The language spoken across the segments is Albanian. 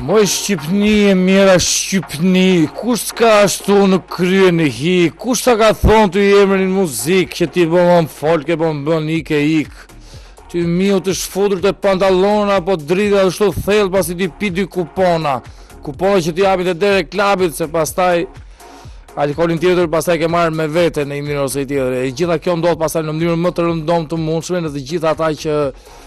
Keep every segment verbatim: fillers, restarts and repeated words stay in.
Moj Shqipni e mira Shqipni, kush s'ka ashtu në kryen e hi, kush ta ka thonë të i emrin muzikë, që ti bëmë folke, bëmë bën ike ik. Ty miu të shfutur të pantalona, apo drita dhe shtu thellë pasi ti pi dy kupona. Kupona që ti japit e dere klabit, se pastaj alkoolin tjetër pastaj ke marrë me vete në një mënyrë ose tjetër. E gjitha kjo ndodh pastaj në mënyrë më të rëndom të mundshme në të gjitha ata që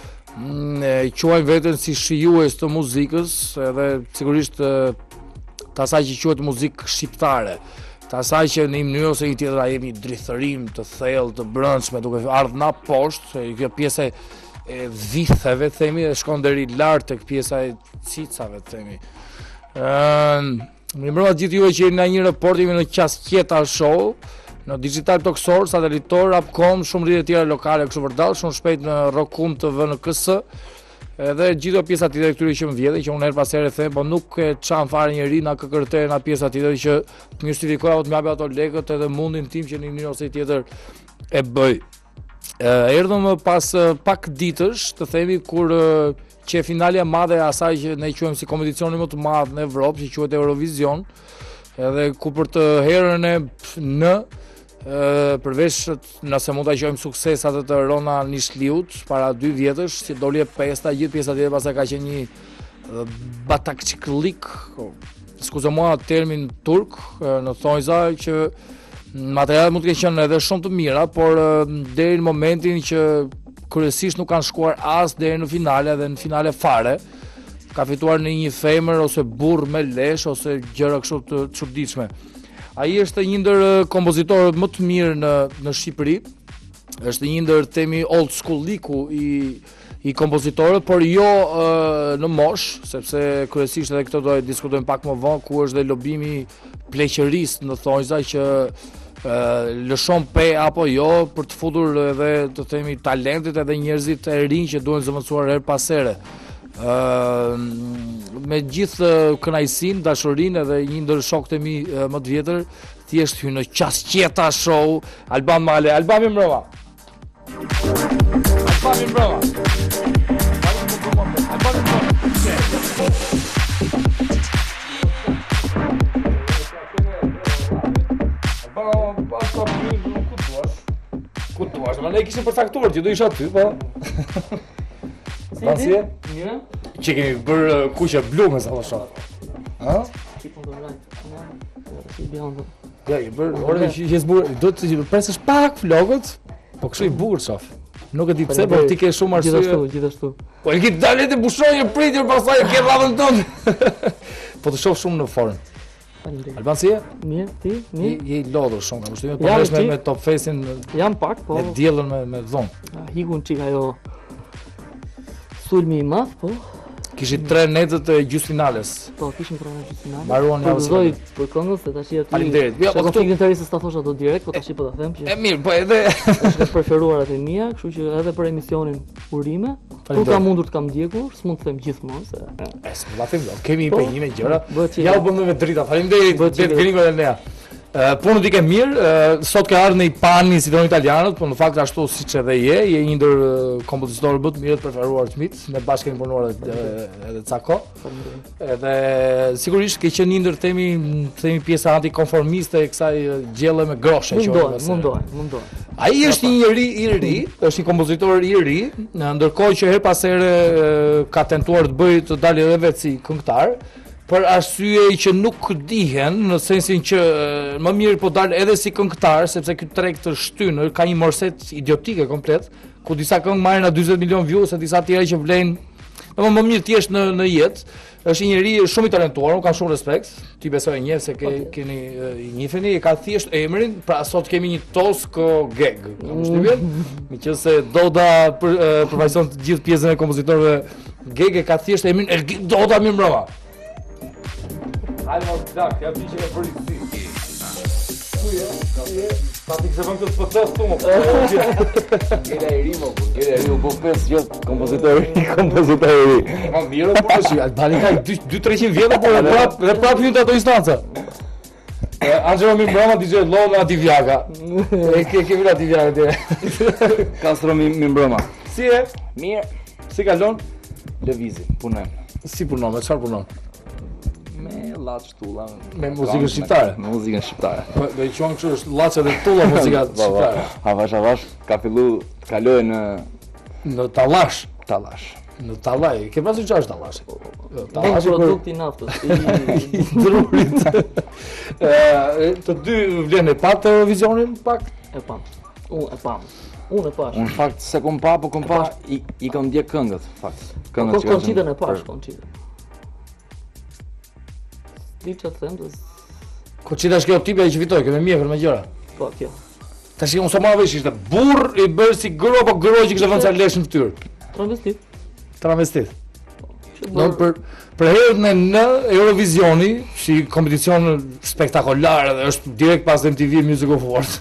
e quajnë veten si shijues të muzikës, edhe sigurisht të asaj që quhet muzikë shqiptare, të asaj që në një mënyrë ose një tjetër jemi drithërim të thellë, të brendshme, duke ardhur na poshtë, kjo pjesa e vitheve themi dhe shkon deri lart tek pjesa e cicave themi. Ëm, më mbrëma gjithë juve që jeni në një report, jemi në Qasqeta Show, në Digital Talksor, Satelitor, Upcom, shumë rrjete tjera lokale kështu vërdall, shumë shpejt në Rokum T V në K S. Edhe gjithë pjesa tjetër këtyre që më vjedhin, që unë her pas here them, po nuk e çan fare njëri na K K R T na pjesa tjetër që të justifikoja apo të më japë ato lekët edhe mundin tim që në një mënyrë ose tjetër e bëj. Erdhëm pas pak ditësh, të themi, kur që finalja e madhe e asaj që ne quajmë si kompeticioni më të madh në Evropë, që quhet Eurovision, edhe ku për të herën e në përveç nëse mund ta quajmë suksesat të Rona Nishliut para dy vjetësh, si doli e pesta, gjithë pjesa tjetër pastaj ka qenë një batakçiklik, skuzë-mua termin turk, në thonjza që materialet mund të kenë qenë edhe shumë të mira, por deri në momentin që kryesisht nuk kanë shkuar as deri në finale dhe në finale fare, ka fituar në një femër ose burr me lesh ose gjëra kështu të çuditshme. Ai është një ndër kompozitorët më të mirë në në Shqipëri. Është një ndër themi old school-liku i i kompozitorëve, por jo uh, në mosh, sepse kryesisht edhe këtë do e diskutojmë pak më vonë, ku është dhe lobimi pleqërisë në thonjza që uh, lëshon pe apo jo për të futur edhe të themi talentet edhe njerëzit e rinj që duhen zëvendësuar her pas here. Uh, me gjithë kënaqësinë, dashurinë edhe një ndër shokët e mi uh, më të vjetër, thjesht hyn në Qasqeta Show, Alban Male, Albani mbrëma. Albani mbrëma. Albani mbrëma. Ku duash? Ma ne kishim përcaktuar që do isha aty, po. Si e? Mirë? Që kemi bërë kuqe blu me sa shoh. Ha? Ti po do rajt. Si bjond. Ja, i bër, ora që je zbur, do të presësh pak flokët, po kështu i bukur shoh. Nuk e di pse, por ti ke shumë arsye. Gjithashtu, gjithashtu. Po e ke dalë të bushojë pritur pastaj ke rradhën tonë. Po të shoh shumë në formë. Faleminderit. Alban si je? Mirë, ti? Mirë. Je i lodhur shumë, kam vështirë, po me me Top Festin. Jam pak, po. E diellën me me dhomë. Higun çik ajo sulmi i madh, po. Kishit tre netët e gjysmëfinales. Po, kishim tre netët e gjysmëfinales. Mbaruan ja ose. Po për këngën se tash aty. Faleminderit. Jo, po këtu këngëtarisë s'ta thosha dot direkt, po tash po ta them që. E mirë, po edhe është preferuarat e mia, kështu që edhe për emisionin Urime, kur kam mundur të kam ndjekur, s'mund të them gjithmonë se. E, s'mund ta them, kemi një penjime gjëra. Ja u bëm me drita. Faleminderit, det gringo dhe nea. Punët i ke mirë, sot ka ardhur në i pani si thonë italianët, por në fakt ashtu siç edhe je, je një ndër kompozitorët më të mirë të preferuar të mit, ne bashkë kemi punuar edhe ca kohë. Edhe sigurisht ke qenë një ndër themi, themi pjesa antikonformiste e kësaj gjelle me groshe që mundohen, mundohen, mundohen. Ai është një njeri i ri, është një kompozitor i ri, ndërkohë që her pas here ka tentuar të bëjë të dalë edhe vetë si këngëtar. Për arsye që nuk dihen, në sensin që më mirë po dal edhe si këngëtar, sepse ky treg të shtynë ka një morset idiotike komplet, ku disa këngë marrin na dyzet milion views, e disa tjera që vlejnë, domethënë më mirë ti jesh në në jetë. Është një njeri shumë i talentuar, unë kam shumë respekt. Ti besoj e njeh se ke keni i njiheni, e ka thjesht emrin, pra sot kemi një Tosko Geg. Kam shtypjen, meqense Doda për përfaqëson të gjithë pjesën e kompozitorëve Geg, e ka thjesht emrin Doda më mbroma. Hajde më të dakë, ja përgjë që e bëri si. Kuja, ta t'i kështë vëmë të të pëtës të më. Gjera e ri më, gjera e ri, u po pesë gjithë kompozitor i kompozitor i ri. Ma mirë, po është, Albani ka dy trecent vjetë, po dhe prapë hynë të ato instanca. Angelo Mimbroma t'i gjithë lo me ati vjaka. E kemi në ati vjaka tjere. Castro Mimbroma. Si e? Mirë. Si kalon? Lëvizi, punem. Si punon, me qëfar punon? me llaç shtulla. Me muzikën shqiptare. Me muzikën shqiptare. Po do i quan kështu është llaça dhe tulla muzika shqiptare. Avash avash ka fillu të kaloj në Në tallash, tallash. në tallaj. Ke pasur çfarë është tallashi? Tallashi produkti i naftës, i drurit. Ë të dy vlen e pa televizionin pak. e pam. Unë e pam. Unë e pash. Unë fakt se kom pa, po kom pa i, i kam ndjek këngët, fakt. Po koncitën e pash, koncitën. Di që të them, dhe... Ko qita është kjo tipja që fitoj, ke me mjefër me gjëra. Po, kjo. Tash unë sa marrë vesh ishte burr i bërë si gro apo gro që kishte vënë ca lesh në fytyrë. Travestit. Travestit. Do për për herën e në Eurovisioni, si kompeticion spektakolar dhe është direkt pas M T V Music Awards.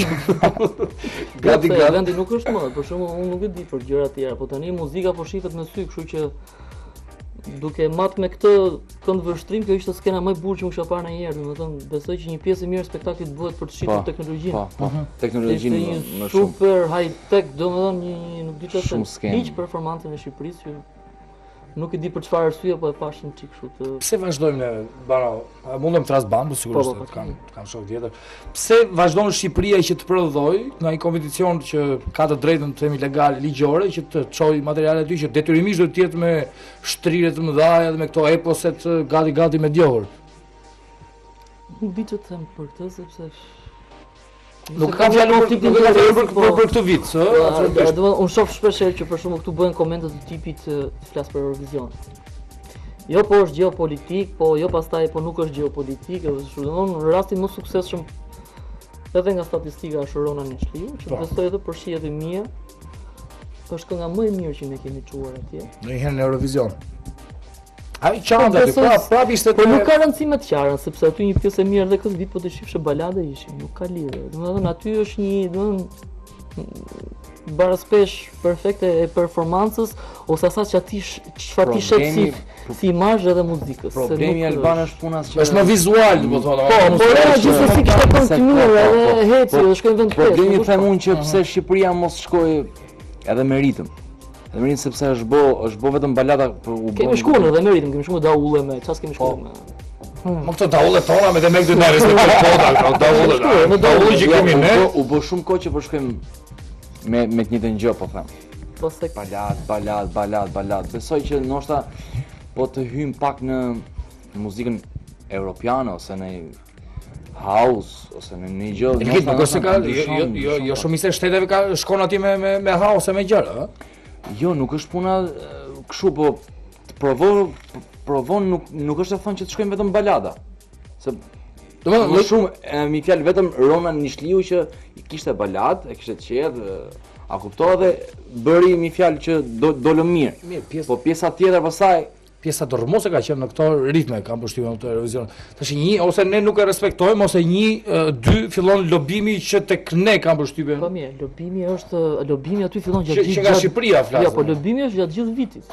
Gati gati. Vendi nuk është më, për shembull unë nuk e di për gjëra të tjera, po tani muzika po shifet me sy, kështu që duke mat me këtë kënd vështrim, kjo ishte skena më e bukur që më kisha parë ndonjëherë, domethënë besoj që një pjesë e mirë e spektaklit bëhet për të shitur teknologjinë. Po, po, teknologjinë më, më shumë. Super high tech, domethënë një nuk di çfarë, Shumë hiç performancën e Shqipërisë që nuk e di për çfarë arsye, po e pash një çik kështu të... Pse vazhdojmë ne, bano, a mundem të ras bambu, sigurisht Po, po, po. kam kam shok tjetër. Pse vazhdon Shqipëria që të prodhoj nga një kompeticion që ka të drejtën të themi legale, ligjore, që të çojë materiale aty që detyrimisht do të jetë me shtrire të mëdha dhe me këto eposet gati gati mediokër. Nuk di ç'të them për këtë sepse Nuk kam fjalë për nuk kam fjalë për për për këtë vit, ë? Do unë shoh shpesh herë që për shembull këtu bëhen komente të tipit të flas për Eurovision. Jo po është gjeopolitik, po jo pastaj po nuk është gjeopolitik, edhe kështu. Domthonë në rastin më suksesshëm edhe nga statistika është Rona Neshliu, që besoj edhe për shihet e mia. Është kënga më e mirë që ne kemi çuar atje. Ndonjëherë në Eurovision. Ai çanta aty, pra prapë ishte Po nuk ka rëndësi me të qarën, sepse aty një pjesë e mirë edhe këtë vit po të shifshe balade ishin, nuk ka lidhje. Domethënë aty është një, domethënë baraspesh perfekte e performancës ose asaj që aty çfarë ti shet si si imazh edhe muzikës. Problemi i Alban është puna që është më vizual, do të thonë. Po, po ja gjithsesi kishte kontinuar edhe heci, edhe shkojnë vend pesë. Problemi them unë që pse Shqipëria mos shkoi edhe me ritëm. Edhe me ritëm sepse është bo, është bo vetëm balada për u bë. Kemi shkuar edhe me ritëm, kemi shkuar daulle me, çfarë kemi shkuar me. Më këto daulle tona me demek dy na respektojnë kota, daulle. Me daulle që kemi ne. U bë shumë kohë që po shkojmë me me të njëjtën gjë, po them. Po se balad, balad, balad, balad. Besoj që ndoshta po të hym pak në muzikën europiane ose në house ose në një gjë. Nuk ka se ka jo jo jo shumë se shteteve ka shkon aty me me me house me gjëra, ë? Jo, nuk është puna kështu, po provo provon nuk nuk është të thonë që të shkojmë vetëm balada. Se domethënë më shumë mi fjalë vetëm Rona Nishliu që kishte balad, e kishte qejf, a kuptova dhe bëri mi fjalë që do dolëm mirë. Mirë, pjesë. Po pjesa tjetër pastaj Pjesa dormose ka qenë në këto ritme, kam përshtypjen në Eurovision. Tash një ose ne nuk e respektojmë ose një dy fillon lobimi që tek ne kam përshtypjen. Po mirë, lobimi është lobimi aty fillon gjatë gjithë. Që nga Shqipëria flas. Jo, po lobimi është gjatë gjithë vitit.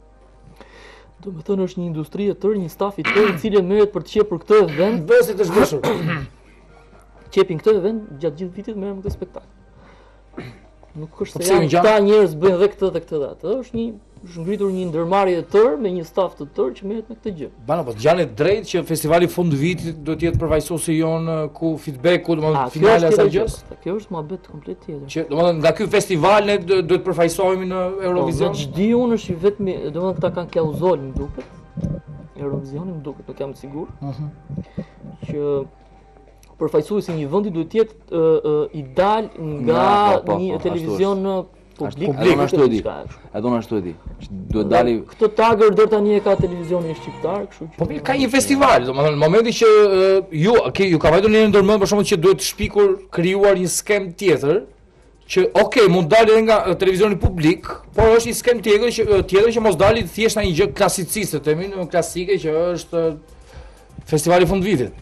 Do të thonë është një industri e tërë, një staf i tërë i cili merret për të qepur këtë event. Bësi të zgjeshur. Qepin këtë event gjatë gjithë vitit merrem këtë spektakël. Nuk është se janë këta njerëz bëjnë dhe këtë dhe këtë dhe atë. Është një është ngritur një ndërmarrje e tërë me një staf të tërë që merret me këtë gjë. Bana, po janë drejt që festivali fund vitit do të jetë përfaqësuesi jon ku feedbacku, domethënë finale e asaj gjës. Kjo është mohabet komplet tjetër. Që domethënë nga ky festival ne do të përfaqësohemi në Eurovision. Po, ç'di unë është i vetmi, domethënë këta kanë klauzol më duket. Eurovisioni më duket, nuk jam i sigurt. Mhm. Që përfaqësuesi i një vendi duhet të jetë i dal nga një televizion publik. Edhe ashtu e di. Edhe ashtu e di. Duhet dali këtë tagër deri tani e ka televizioni shqiptar, kështu që. Po mirë, ka një festival, domethënë në momentin që ju, okay, ju ka vajtur në ndërmend për shkakun që duhet shpikur krijuar një skem tjetër që okay, mund dalë edhe nga televizioni publik, por është një skem tjetër që tjetër që mos dalë thjesht një gjë klasiciste, themi, në klasike që është festivali fund vitit.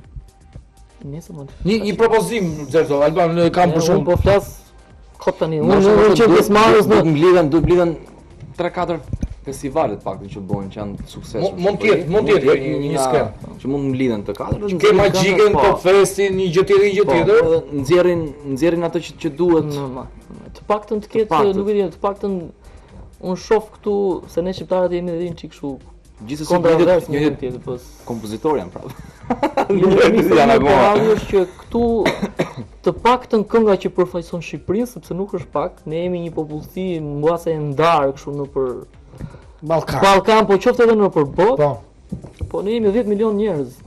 Nëse mund. Një një propozim, Zerto, Alban, kam për shkak po flas kot tani. Unë nuk që pjesëmarrës në mblidhen, do mblidhen tre katër festivale të paktën që bëhen që janë suksesshme. Mund të jetë, mund të jetë një një skem që mund mblidhen të katër. Ke Magjikën, Pop Festin, një gjë tjetër, një gjë tjetër. Nxjerrin, nxjerrin ato që që duhet. Të paktën të ketë, nuk e di, të paktën unë shoh këtu se ne shqiptarët jemi edhe një çik kështu Gjithsesi kontrovers një një tjetër, po kompozitor janë prapë. janë ago. Është që këtu të paktën kënga që përfaqëson Shqipërinë, sepse nuk është pak, ne jemi një popullsi mbase e ndarë kështu nëpër Ballkan. Ballkan, po qoftë edhe nëpër botë. Po. Po ne jemi dhjetë milion njerëz.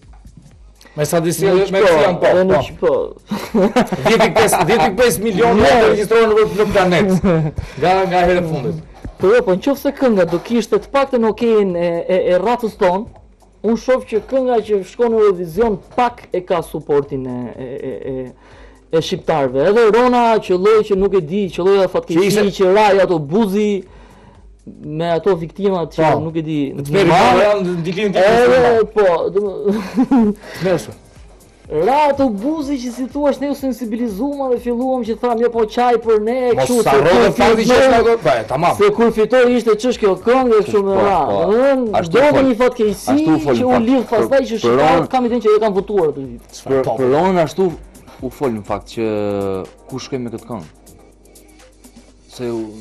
Me sa disi me si janë po. Në po. dhjetë pikë pesë milionë njerëz regjistrohen në në planet. Nga nga herë e fundit. Po jo, po nëse kënga do kishte të paktën okein e e, e racës tonë, unë shoh që kënga që shkon në Eurovision pak e ka suportin e e e, e, e shqiptarëve. Edhe Rona qelloi që nuk e di, qelloi fatkeqësi që rai ato buzi me ato viktimat që Po. nuk e di. Të merri janë ndikimin tim. Edhe po, do Mersu. ra ato buzi që si thua ne u sensibilizuam dhe filluam që tham jo po çaj për ne Mos kështu. sa rrota fakti që është ato, po, tamam. Se kur fitoi ishte ç'është kjo këngë dhe kështu me Po, ra. po. Ëh, Ashtu do fol- një fatkeqësi ashtu fol që në u fakt. lidh pastaj që Për- për shqiptarët Ron- kam idenë që e kanë votuar atë vit. Për për Ronën ashtu u fol në fakt që ku shkoj me këtë këngë. Se u,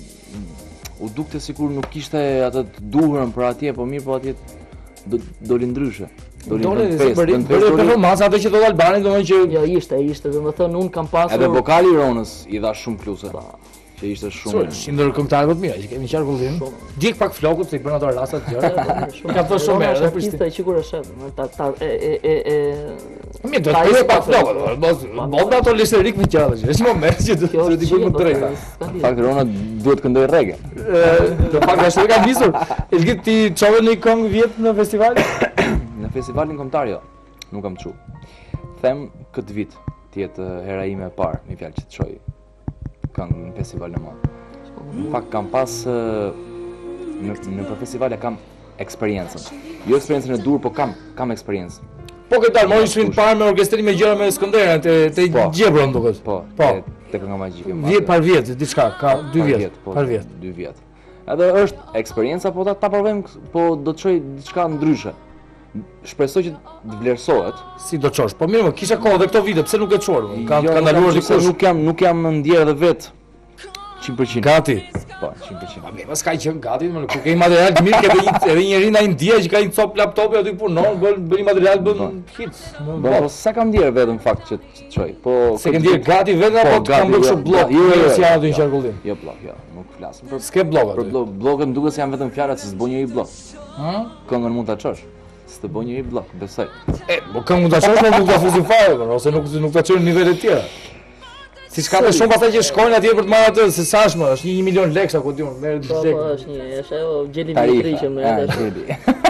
u dukte sikur nuk kishte atë të duhurën për atje, po mirë po atje do doli ndryshe. Doli Dole në se pesë, bëri në bëri pesë doli- performancë ato që thot Albani, domethënë që Jo, ishte, ishte, domethënë un kam pasur Edhe vokali i Ronës i dha shumë pluse. Që ishte shumë. si ndër këngëtarët më të mirë që kemi qarkullin. Dik pak flokut se i bën ato rasta të gjëra. Ka thënë shumë Rona herë është edhe artiste e sigur është edhe, ta ta e e e e Mirë, do Ta të ishte bëj pak pak flokut. flokut. Mos mos me ato listerik me gjëra. Është moment që do kjo të është diku gjë, më drejta. s'ka Në lidhje. fakt Rona duhet këndoj reggae. Do pak ashtu ka nisur. Elgit ti çove në këngë vjet në festival? Në festivalin kombëtar jo, nuk kam çu. Them këtë vit të jetë hera ime e parë, me fjalë që të çoj këngë në festival në madh. Në fakt kam pas ë, në në për festivale kam eksperiencën. Jo eksperiencën e dur, po kam kam eksperiencë. Po këtë dalë, mori shpinë parë me orkestrin me gjëra me Skënderën te te Po. Gjebron duket. Po, Po. te- te kënga magjike. e Vjet madhe. par vjet, diçka, ka dy Par vjet, po, par vjet. dy vjet. Edhe është eksperjenca, po ta, ta provojmë, po do të çoj diçka ndryshe. Shpresoj që të vlerësohet. Si do çosh? Po mirë, më kisha kohë edhe këto vite, pse nuk e çor? Ka Jo, ka nuk ndaluar kam- se dikush. Nuk jam nuk jam ndjer edhe vet cent për cent. Gati. Po, cent për cent. A më s'ka qenë gati, më kur ke material të mirë, ke edhe një edhe njëri nga India që ka një cop laptopi aty punon, bën bën material, bën hits. Po, po sa kam ndjer vetëm në fakt që të çoj. Po Se ke ndjer gati vetë Po, apo të kam gati, bërë jo, kështu blok, jo, jo, jo, si janë aty jo. në qarkullim. Jo blok, jo, nuk flasim për S'ke blok për aty. blok. Blokët më duket se janë vetëm fjalat se s'bën njëri blok. Ëh? Këngën mund ta çosh. S'të bën njëri blok, besoj. E, po këngë mund ta shohësh, po nuk ta fuzi fare, po, ose nuk nuk ta çojnë në nivele të tjera. Si ka të shumë pastaj që shkojnë atje për të marrë atë, se sa është më, është një milion lekë sa ku diun, merret Po, lekë. po, është një, është ajo gjeli Tarifa. vitri që më Ah, edhe. gjeli.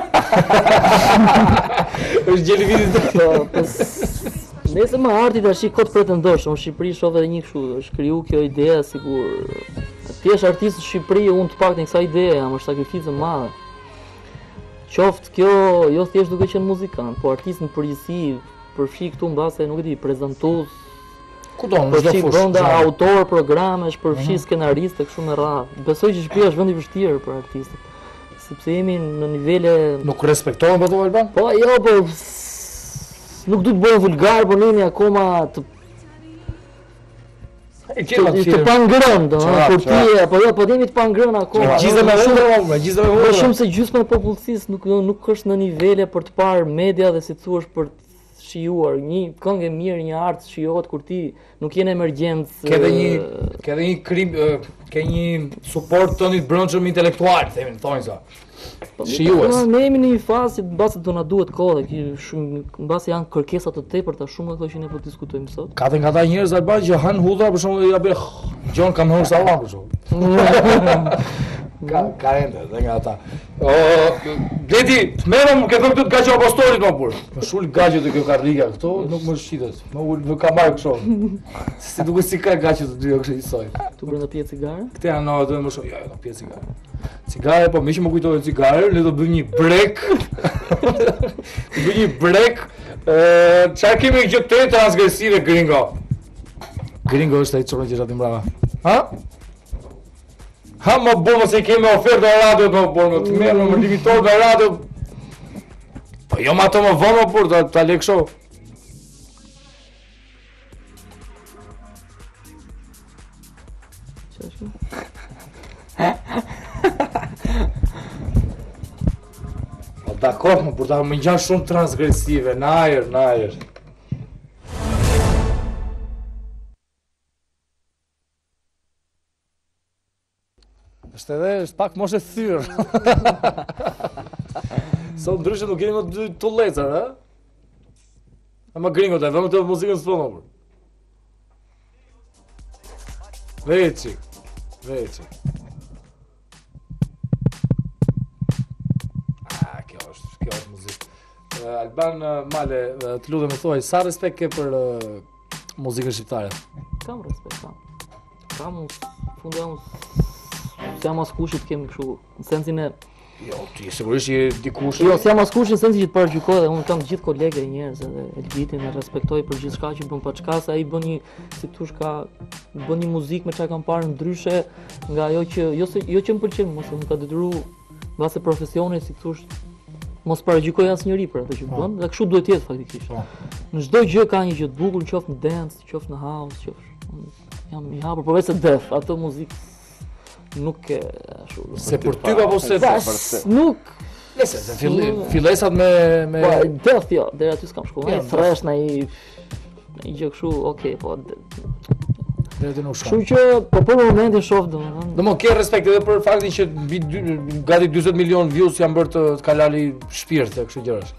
Është gjeli vitit. Po, po. s- Nëse më arti tash kot pretendosh, në Shqipëri shoh edhe një kështu, është kriju kjo ide sigur ti je artist në Shqipëri, unë të paktën kësaj ide jam, është sakrificë e madhe. Qoftë kjo, jo thjesht duke qenë muzikant, po artist në përgjithësi, përfshi këtu mbase, nuk e di, prezantues, Ku do, në çdo përfshi fushë. brenda zona. autor programesh, përfshi skenaristë kështu me radhë. Besoj që Shqipëria është vend i vështirë për artistët, sepse jemi në nivele Nuk respektohen po to Alban? po jo, po s- nuk du të bëhen vulgar, po nemi akoma të E të, të pangrën, do, Qarap, kur ti apo jo, po jemi të pangrën akoma. Gjizë me vëllë, me gjizë me Më vëllë. shumë se gjysma e popullsisë nuk nuk është në nivele për të parë media dhe si thua për të shijuar. Një këngë e mirë, një art shijohet kur ti nuk je në emergjencë. Ke edhe një ke edhe një krim, ë, ke një suport toni të brendshëm intelektual, themi, thonë sa. Shijues. Po, ne jemi në një fazë që mbasi do na duhet kohë, që shumë mbasi janë kërkesa të tepërta shumë ato që ne po diskutojmë sot. Ka të nga ta njerëz Alban që han hudha për shembull ja bë Gjon kam hënë sallam për shembull. Ka ka ende dhe nga ata. O, Leti, merrem ke thënë këtu gaço apostolit më burr. Më shul gaço të kjo karrika këto, nuk më shqitet. Më ul më ka marrë kështu. Si duket si ka gaço të dyja kështu i soi. Tu brenda pije cigare? Këtë janë no, do më shoh, jo, jo, pije cigare. Cigare, po më që më kujtohet cigare, ne do bëjmë një brek. Do bëjmë një brek. Ë, çfarë kemi gjë të transgresive gringo? Gringo është ai çorë që jati mbrava. Ha? Ha më bëmë se kemi ofertë në radio të më burë, më të merë më limitor në radio. Po jo më ato më vonë më burë, ta, ta leksho. Çfarë është? dakor, më por ta më ngjan shumë transgresive, në ajër, në ajër. Është edhe, është pak mos e thyrë. Sa ndryshe nuk keni më dy tullecar, ha? Ama gringot e vëmë të muzikën së tonë, për. Veci, veci. Ah, kjo është, kjo është muzikë. Uh, Alban, uh, Male, uh, të lutem më thuaj, sa respekt ke për uh, muzikën shqiptare? Kam respekt, kam. Kam, fundi jam, se jam as kushit kemi kështu, në sensin e... Jo, ti sigurisht je dikush. Jo, se jam as kushit në sensin që të paragjykoj dhe unë kam gjithë kolegë e njerëz edhe Elbitin e respektoj për gjithçka që bën paçka, se ai bën një, si thosh ka, bën një muzikë me çka kam parë ndryshe nga ajo që, jo, se, jo që më pëlqen, mos më ka detyruar mbase profesioni, si thosh, mos paragjykoj asnjëri për atë që bën, dhe kështu duhet të jetë faktikisht. Në çdo gjë ka një gjë të bukur, qoftë në dance, qoftë në house, qoftë jam i hapur, përveç se def, ato muzikë nuk e ashtu. Se për ty apo se nuk Nëse, se fillesat me me po def jo, deri aty s'kam shkuar. Ai fresh në një në një gjë kështu, okay, po deri te nuk kështu që po për momentin shoh domethënë. Domethënë ke respekt edhe për faktin që mbi gati dyzet milion views janë bërë të kalali shpirt e kështu gjërash.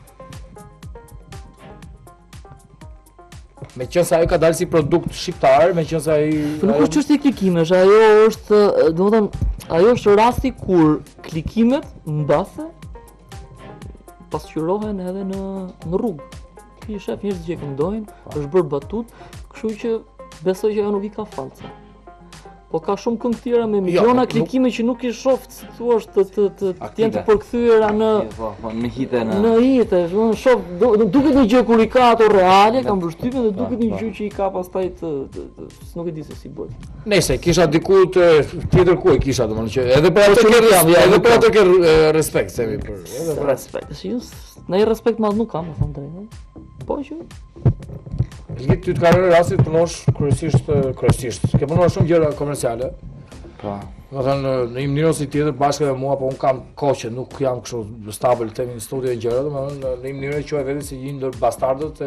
Me qënë se ajo ka dalë si produkt shqiptar, me qënë se ajo... Nuk është çështje klikimesh, ajo është, domethënë, ajo është rasti kur klikimet mbase pasqyrohen edhe në në rrugë. Ti shef njerëz që këndojnë, është bërë batut, kështu që besoj që ajo nuk i ka falca. Po ka shumë këngë tjera me miliona klikime që nuk i shoh, si thua, të të të të jenë të përkthyera në po, po, në hite në në hite, unë shoh duket një gjë kur i ka ato reale, kam përshtypjen dhe duket një gjë që i ka pastaj të nuk e di se si bëhet. Nëse kisha diku të tjetër ku e kisha domethënë që edhe për atë ke edhe për atë ke respekt themi për edhe për respekt. Si unë në respekt madh nuk kam, më thënë drejtën. Po që Elgit, ty të ka rënë rasti të punosh kryesisht kryesisht. Ke punuar shumë gjëra komerciale. Po. Do thënë në një mënyrë ose tjetër bashkë me mua, po un kam kohë që nuk jam kështu stabil themi në studio e gjëra, domethënë në një mënyrë që e veten si një ndër bastardët e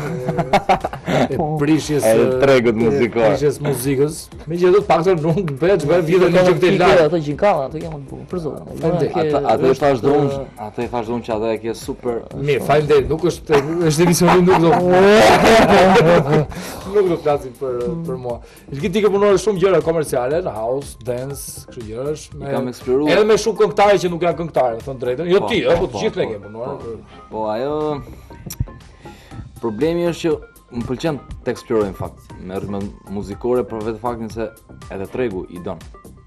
e prishjes e tregut muzikor. Prishjes muzikës. Megjithatë paktën nuk bëhet çfarë vjen një gjë këtë lart. Ato gjinkalla, ato janë të bukur, për zotin. Atë atë është thash dhun, atë i thash dhun që atë e ke super. Mirë, faleminderit, nuk është është emisioni nuk do. Nuk do të flasim për për mua. Elgit ti ke punuar shumë gjëra komerciale, në house, dance, kështu gjërash, me kam eksploruar. Edhe me shumë këngëtarë që nuk janë këngëtarë, të thënë drejtën. Jo ti, po të gjithë ne kemi punuar. Po ajo problemi është që më pëlqen të eksploroj në fakt, me ritme muzikore për vetë faktin se edhe tregu i don.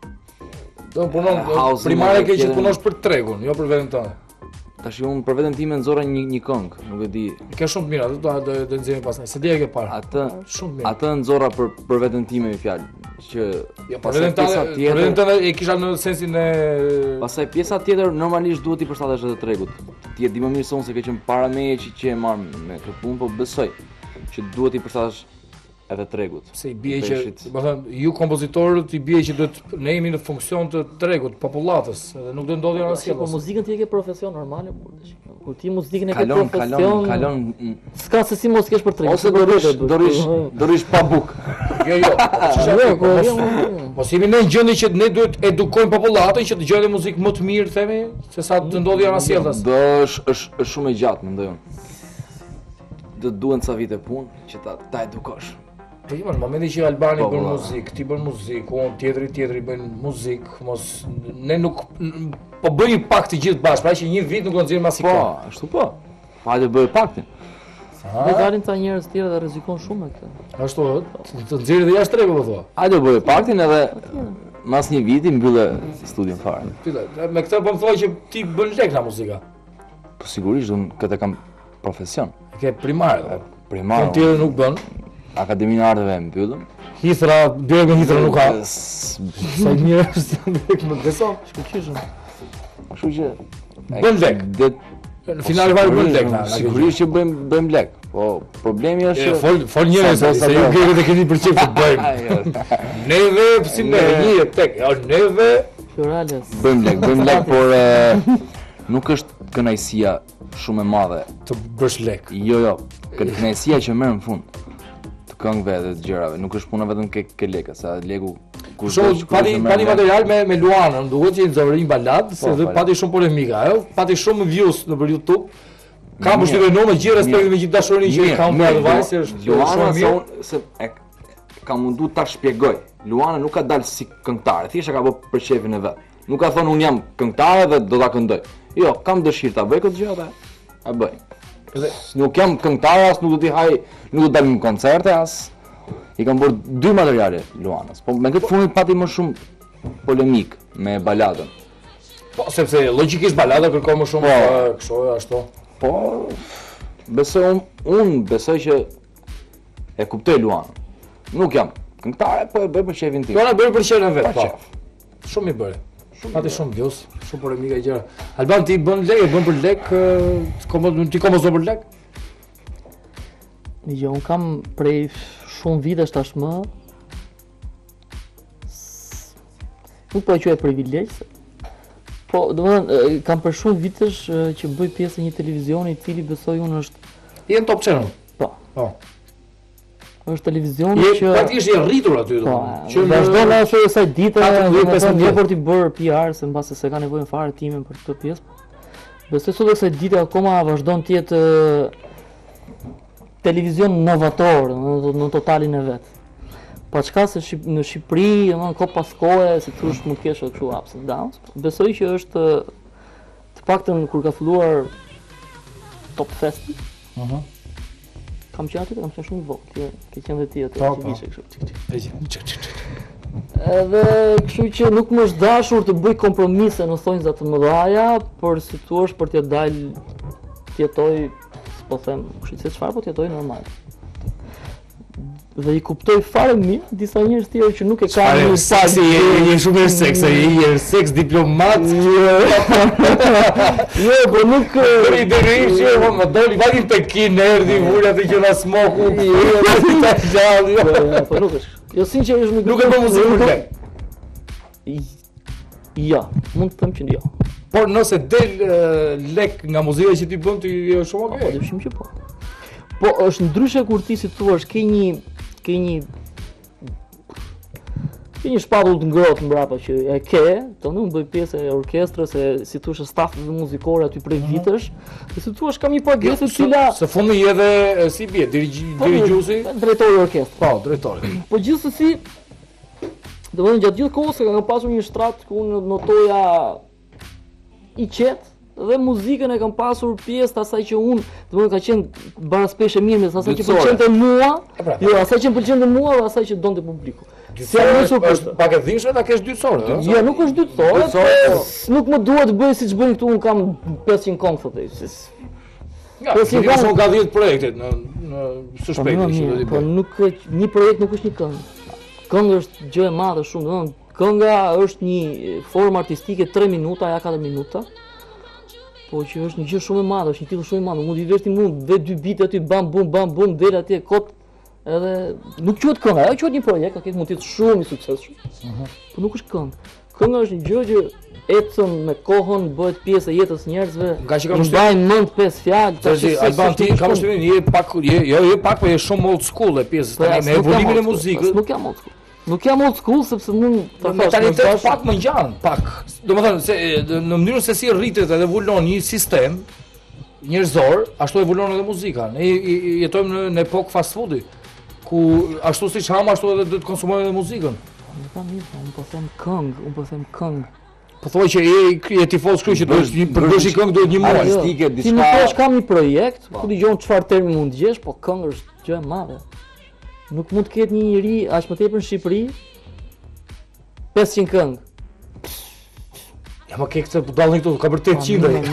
Do të punon primare ke që të punosh për tregun, jo për veten tënde. Tash unë për veten time nxorra një një këngë, nuk e di. Ke shumë të mira, do do do nxjerrim pastaj. Se dia e ke parë. Atë shumë mirë. Atë nxorra për për veten time me fjalë, që jo, për veten tënde, për veten tënde e kisha në sensin e pastaj pjesa tjetër normalisht duhet i përshtatesh edhe tregut. Ti e di më mirë se unë se ke qenë para meje që që e marr me këtë punë, po besoj që duhet i përshtatesh edhe tregut. Se i bie që, do të thënë, ju kompozitorët i bie që duhet ne jemi në funksion të tregut, popullatës, edhe nuk do ndodhi asgjë. Po muzikën ti e ke profesion normale, kur ti muzikën e ke kalon, profesion. Kalon, kalon. S'ka se si mos kesh për treg. Ose do rish, do rish, do rish pa buk. Jo, jo. Po si jemi në një gjendje që ne duhet edukojmë popullatën që të dëgjojë muzikë më të mirë, themi, se sa të ndodhi asgjë. Do është është shumë e gjatë, mendoj unë. Do duhen ca vite punë që ta ta edukosh. Po jo, në momentin që Albani bën muzikë, ti bën muzikë, unë tjetri tjetri bën muzikë, mos ne nuk po bëjmë pak të gjithë bashkë, pra që një vit nuk do nxjerrim asnjë. Po, ashtu po. Hajde bëj paktin. Ne dalin ca njerëz të tjerë dhe rrezikon shumë me këtë. Ashtu, të nxjerrë dhe jashtë tregu po thua. Hajde bëj paktin edhe mas një viti mbyllë studion fare. Me këtë po më thua që ti bën lek nga muzika. Po sigurisht unë këtë kam profesion. Ke primare, primare. Ti tjetër nuk bën. Akademinë e Arteve e mbyllëm. Hithra, dërgën hithra nuk ka. Sa njerëz janë më beso, shkëlqyshëm. Kështu që bën lek. Në final varet bën lek na. Sigurisht që bëjmë bëjmë lek. Po problemi është që fol fol njerëz se ju gjeni të keni për çfarë të bëjmë. Neve si ne një tek, jo neve Florales. Bëjmë lek, bëjmë lek, por nuk është kënaqësia shumë e madhe. Të bësh lek. Jo, jo, kënaqësia që merr në fund të këngëve dhe të gjërave, nuk është puna vetëm ke ke lekë, sa leku kur Shumë pati pati material me me Luanën, duhet që nxorri një balad, se dhe pati shumë polemika, ajo, pati shumë views nëpër YouTube. Ka përshtypjen në me gjithë respektin me gjithë dashurinë që ka unë për vajzë, është Luana shumë mirë. se e ka mundu ta shpjegoj. Luana nuk ka dalë si këngëtare, thjesht e ka bërë për shefin e vet. Nuk ka thonë unë jam këngëtare dhe do ta këndoj. Jo, kam dëshirë ta bëj këtë gjë dhe a bëj. Dhe nuk jam këngëtare, as nuk do t'i haj, nuk do të dalim në koncerte as. I kam bërë dy materiale Luanës, po me këtë fundit pati më shumë polemik me baladën. Po sepse logjikisht balada kërkon më shumë kështu ashtu. Po besoj un, un besoj që e kuptoj Luanën. Nuk jam këngëtare, po e bëj për shefin tim. Po na bëri për shefin e vet, po. Shumë i bëri. Pati shumë views, shumë polemika e gjëra. Alban ti bën lek, e bën për lek, ti kompozon për lek? Jo, un kam prej shumë vitesh tashmë. Nuk po e quaj privilegj. Po, domethënë kam për shumë vitesh që bëj pjesë e një televizioni i cili besoj unë është je në Top Channel. Po. Po. Është televizioni je, që praktikisht je rritur aty po, domethënë. Që vazhdon në ashtu sa dite, pesëmbëdhjetë jo për të bërë P R, se mbase se ka nevojën fare timen për këtë pjesë. Besoj sot kësaj dite akoma vazhdon të jetë televizion novator në, në totalin e vet. Pa çka se Shqip, në Shqipëri, domethënë ko pas kohe, si thosh mund të kesh kështu ups and downs. Besoj që është të paktën kur ka filluar Top Fest. Ëh. Uh-huh. Kam qenë aty, kam qenë shumë i vogël, ke qenë dhe ti aty, Po, që po. vishe kështu. Çik çik. Edhe kështu që nuk më është dashur të bëj kompromise në thonjza të mëdhaja, por si thua për të dalë të jetoj, po them, kush se çfarë, po të jetoj normal. Dhe i kuptoj fare mirë disa njerëz tjerë që nuk e kanë një seksi, je, je shumë mirë seks, je je seks diplomat. Jo, po nuk Por i dërish që po më doli vati në Pekin, erdhi vura të gjëra smoku. Ta gjallë. Po nuk është. Jo sinqerisht nuk Nuk e bën muzikë për lek. Ja, mund të them që jo. Por nëse del uh, lek nga muzika që ti bën, ti je shumë Po, okay. dyshim që po. Po është ndryshe kur ti si thua, ke një ke një ke një shpatull të ngrohtë mbrapa që e ke, tonë unë bëj pjesë e orkestrës, e si thuash stafit muzikor aty prej vitesh, dhe si thuash kam një pagesë e cila Së fundi je edhe si bie, dirigjuesi, drejtori i orkestrës. po, drejtori. Po gjithsesi, domethënë gjatë gjithë kohës kam pasur një shtrat ku unë notoja i qetë dhe muzikën e kam pasur pjesë të asaj që unë, domethënë ka qenë baraspeshë mirë me asaj që pëlqente mua, jo, asaj që pëlqente mua dhe asaj që donte publiku. Si e nisur është pak e dhimbshme ta kesh dytësore, ëh? Jo, nuk është dytësore, po nuk më duhet të bëj siç bëjnë këtu, unë kam pesëqind këngë thotë. Ja, po si ka ka dhjetë projekte në në së shpejti që do të Po bëj. nuk një projekt nuk është një këngë. Këngë është gjë e madhe shumë, domethënë kënga është një formë artistike tre minuta, ja katër minuta. Po që është një gjë shumë e madhe, është një titull shumë i madh. Mund i vesh ti mund ve dy bite aty bam bum bam bum del atje kot edhe nuk quhet këngë, ajo quhet një projekt, ka mund të jetë shumë i suksesshëm. Mhm. Po nuk është këngë. Kënga është një gjë që ecën me kohën, bëhet pjesë e jetës njerëzve. Nga që kam i mbajnë mend pesë fjalë. Tash Alban ti kam shtypin, je pak je jo jo pak, po je shumë old school e pjesës tani me evoluimin e muzikës. Nuk jam old school. Nuk jam old school sepse mund ta fash mentalitet pak më ngjan, pak. Domethënë se në mënyrën se si rritet edhe evolon një sistem njerëzor, ashtu evolon edhe muzika. Ne jetojmë në, në epokë fast foodi, ku ashtu siç ham, ashtu edhe do të konsumojmë edhe muzikën. Nuk kam mirë, unë po them këngë, unë po them këngë. Po thuaj që je je tifoz kështu që duhet të përbësh një këngë duhet një muaj. Artistike, diçka. Ti më thua kam një projekt, ku dëgjon çfarë termi mund të djesh, po këngë është gjë e madhe. Nuk mund të ketë një njeri aq më tepër në Shqipëri pesëqind këngë. Ja më ke këtë dallin këtu ka për tetëqind.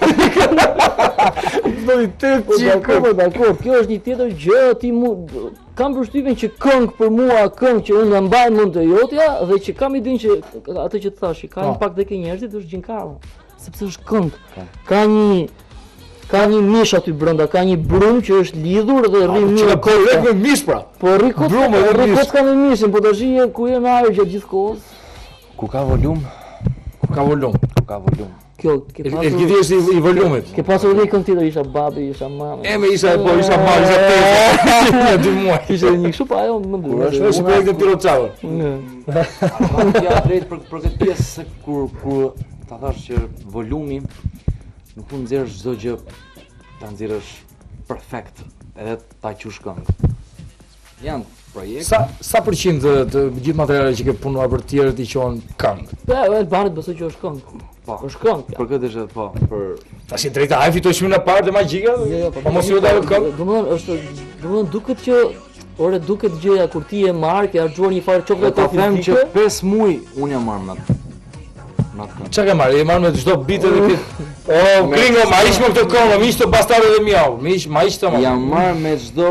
Do i tetëqind këngë. Dakor, kjo është një tjetër gjë, ti mund kam përshtypjen që këngë për mua, këngë që unë mbaj mend të jotja dhe që kam idenë që atë që thash, ka impakt tek njerëzit është gjinkarlla, sepse është këngë. Ka një Ka një mish aty brenda, ka një brum që është lidhur dhe rri mirë kokë me mish pra. Po rri kokë, rri kokë me mishin, po tash ku je në ajër gjatë gjithë kohës. Ku ka volum, Ku ka volum, ku ka volum. Kjo, ke pasur... Elkidi është i, i volumit. Ke pasur edhe këngë tjetër, isha babi, isha mama. E me isha, po isha ma, isha pesë, një dy muaj. Ishte një kështu pa ajo më Kur është është projekte Pirocava. Ata ja drejt për për këtë pjesë se kur kur ta thash që volumi nuk mund nxjerrësh çdo gjë, ta nxjerrësh perfekt, edhe ta qush këngë. Janë projekte. Sa sa përqind të, të gjithë materialet që ke punuar për të tjerët i quhen këngë? Po, Elbanit besoj që është këngë. Po, është këngë. për këtë është po, për Tash drejta ai fitoi çmimin e parë të magjike? Jo, jo, po mos i vëdaj këngë. Domethënë është, domethënë duket që ore duket gjëja kur ti e marr, ke harxuar një farë çokë ta them që pesë muaj unë jam marrë me atë. Me atë këngë. Çka ke marrë? E marr me çdo bit edhe kit. O, gringo, ma ish me këtë këngë, më ish të bastarë dhe miau. Më ish, ma ish të më. Jam marrë me çdo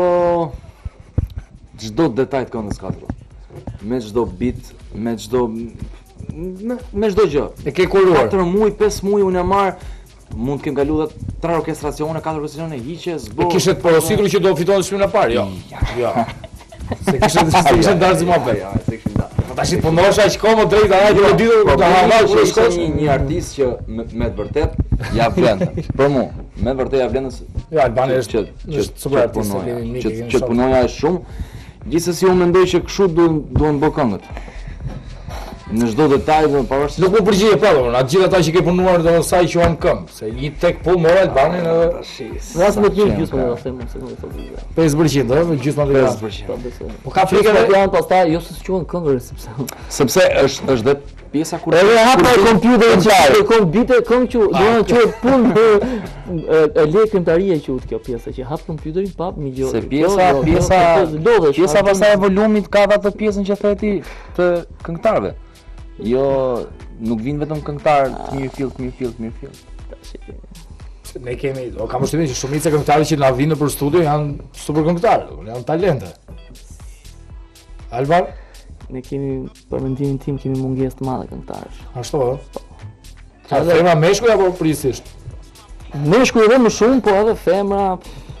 çdo detaj të këngës katër. Me çdo bit, me çdo me, me çdo gjë. E ke kuruar. katër muaj, pesë muaj unë e marr, mund të kem kalu dhe tre orkestracione, katër orkestracione hiqe, zbo. E kishe të porositur që do fitonte çmimin e parë? Jo. Jo. Se kishe se kishe ndarë më bëj. Ja, se kishim da. Po tash po ndoshta aq komo drejt ai që ditë do ta havash Kur kur shkoj shkosh. një, një artist që me, me të vërtet ja vlen. Për mua, me të vërtet ja vlen se Ja, Albani është që që është super artist, punoja, kemi që mikë, që të punoja është shumë. Gjithsesi unë mendoj që kështu duhen duhen bë këngët. Në çdo detaj, do pavarësisht. Nuk më përgjigje pa domethënë, atë gjithë ata që ke punuar domethënë sa i quhen këngë, se një tek pull mora Albanin edhe Ras më të mirë gjysmë do të them se nuk e thotë. pesë përqind, ëh, gjysmë material. Po besoj. Po ka frikë Frikë edhe janë pastaj jo se quhen këngë sepse Sepse është është dhe pjesa kur edhe hapa kur- kompjuterin që kërkon bite këngë që do të quhet punë e le këngëtaria quhet kjo pjesa që hap kompjuterin pap mi gjë. Se pjesa pjesa pjesa pastaj e volumit ka atë pjesën që theti të këngëtarëve. Jo, nuk vijnë vetëm këngëtar të mirë fill, të mirë fill, të mirë fill. ne kemi, o kam përshtypjen që shumica e këngëtarëve që na vinë nëpër studio janë super këngëtarë, janë talente. Alban, Ne kemi për mendimin tim kemi mungesë të madhe këngëtarësh. ashtu ëh. Ka femra meshkuj apo prisisht? Meshkuj edhe më shumë, po edhe femra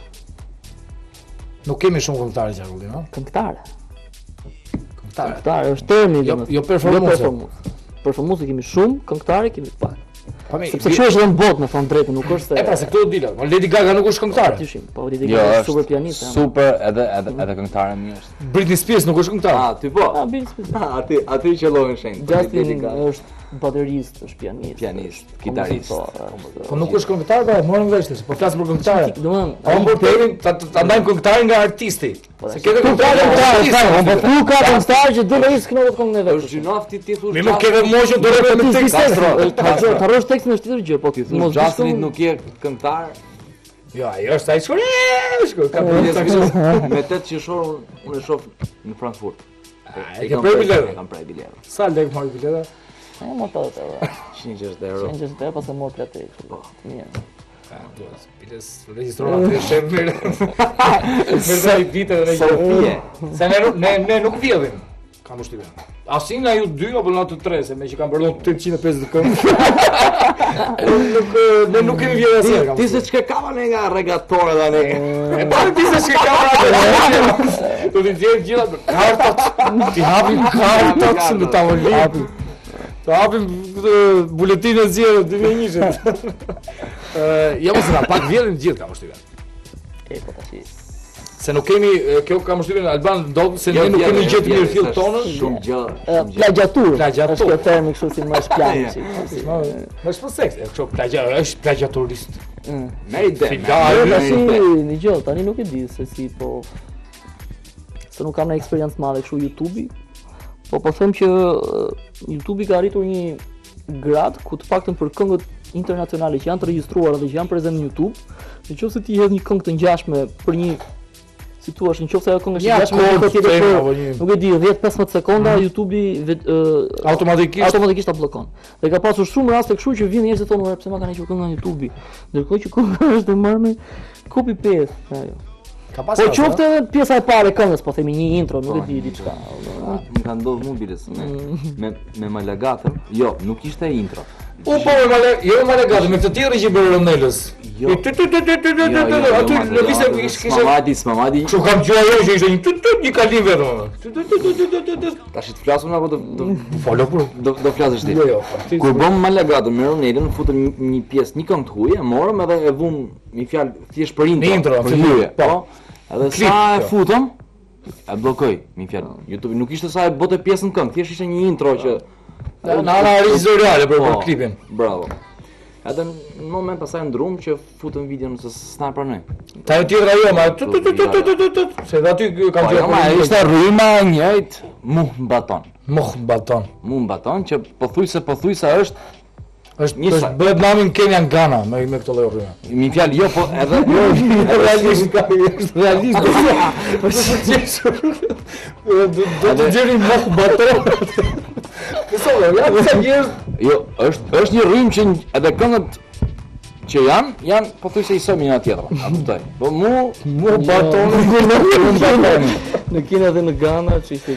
Nuk kemi shumë këngëtarë qarkulli, ëh. këngëtare. Këngëtarë. Këngëtare është termi. Jo- domethënë. jo performuese. Jo performuese. Performuese kemi shumë, këngëtare kemi pak. Po mi, Sepse kjo është edhe në botë, me thonë drejtën, nuk është se... e pra se këtu do dila. Po Lady Gaga nuk është këngëtare. Dyshim, po Lady Jo, Gaga është është super pianiste. super edhe edhe edhe këngëtare mirë është. Britney Spears nuk është këngëtare. Ah, ty po. Ah, Bill Smith. Ah, aty aty që llojin shenjë. Justin është baterist, është pianist. Pianist, kitarist. Po nuk është këngëtar, pra, morëm vesh se po flas për këngëtare. Domethënë, A unë përpjerim ta ta ndajmë këngëtarin nga artisti. Se ke këngëtar nga artisti. po tu ka këngëtar që do të ishte këngë këngën e vet. Është gjinofti ti thua. Mi më ke dhe moshën do rrepet me tekst. Harxho, harrosh tekstin është tjetër gjë, po Mos Justin nuk je këngëtar. Jo, ajo është ai shkoi. Shkoi, ka Me tetë qershor unë e shoh në Frankfurt. E ke prej biletë? Kam prej biletë. Sa lek mori bileta? E mo të të njëqind e gjashtëdhjetë euro. njëqind e gjashtëdhjetë pas e mor plate kështu. Po, mirë. Ka, duhet, biles regjistrona atë shef mirë. Me sa i vite dhe Sofie. Se ne ne ne nuk vjedhim. Kam përshtypjen. Asin nga ju dy apo nga të tre, se me që kam bërë tetëqind e pesëdhjetë këngë. Nuk ne nuk kemi vjedhur asnjë. Ti se çka kava ne nga regatore tani. E pa ti se çka ka atë. Do të vjen gjithë kartat. Ti hapim kartat në tavolinë. Të hapim këtë buletinën zgjedhje dy mijë e njëzet. Ë, jo mos na pak vjedhim gjithë kam përshtypjen. E po tash. Se nuk kemi kjo kam përshtypjen Alban ndodh se ne nuk kemi gjetë mirë fill tonën. Shumë gjë. Plagiatur. Plagiatur. Është kjo termi kështu si më shpjani. Më është për seks, kështu plagja është plagiaturist. Me ide. Figare, Tash një gjë, tani nuk e di se si po se nuk kam në eksperiencë madhe kështu YouTube-i. Po po them që YouTube-i ka arritur një grad ku të paktën për këngët internacionale që janë të regjistruara dhe që janë prezente në YouTube, nëse ti hedh një këngë të ngjashme për një si thua, nëse ajo këngë është e ngjashme me një tjetër për, nuk e di, dhétë pesëmbëdhjetë sekonda, YouTube-i automatikisht automatikisht ta bllokon. Dhe ka pasur shumë raste kështu që vjen njerëz që thonë, pse ma kanë hequr këngën nga YouTube-i, ndërkohë që kënga është e marrë me copy paste ajo. Ka pas. Po qoftë edhe pjesa e parë e këngës, po themi një intro, nuk e di diçka. Më ka ndodhur mua biles me me me Malagatën. Jo, nuk ishte intro. U po me male, jo me legati, me këtë tjerë që i bërë Ronelës. Jo. I tut tut tut tut tut tut tut aty në viste kishte Smamadi, Smamadi. Kështu kam gjua jo që ishte një tut tut një kalim vetëm. Tut tut tut tut tut tut. Tash të flasim apo do do Folo për. do do flasësh ti? Jo, jo. Kur bëm Malagatën me Ronelën, futëm një, një pjesë, një këngë të huaj, e morëm edhe e vum një fjalë thjesht për intro. Në intro, për fillim, hyrje, po. Edhe Klip, sa e po. futëm, e bllokoi një fjalë. YouTube nuk ishte sa e bote pjesën këngë, thjesht ishte një intro që Në ana regjizoriale për për Po, klipin. Bravo. Edhe në moment pasaj ndrum që futëm videon se s'na pranoi. Ta e tjetra jo, ma tut tut tut tut tut tut. Se dhe aty kam Po, jo, ma gjua. ishte rryma e njëjtë, mu mbaton. Moh baton. Mu mbaton që pothuajse pothuajse është Është Një është sa. bëhet namin Kenyan Ghana me me këtë lloj rrymë. mi fjalë jo, po edhe jo, Realisht ka është realisht. Do do të gjeni moh baton. Kësoj, ja pse njerëz jo, është është një rrymë që edhe këngët që janë, janë pothuajse i sëmi njëra tjetrën. A kuptoj. Po mu moh baton mu mbaton. Në Kina dhe në Ghana që ishte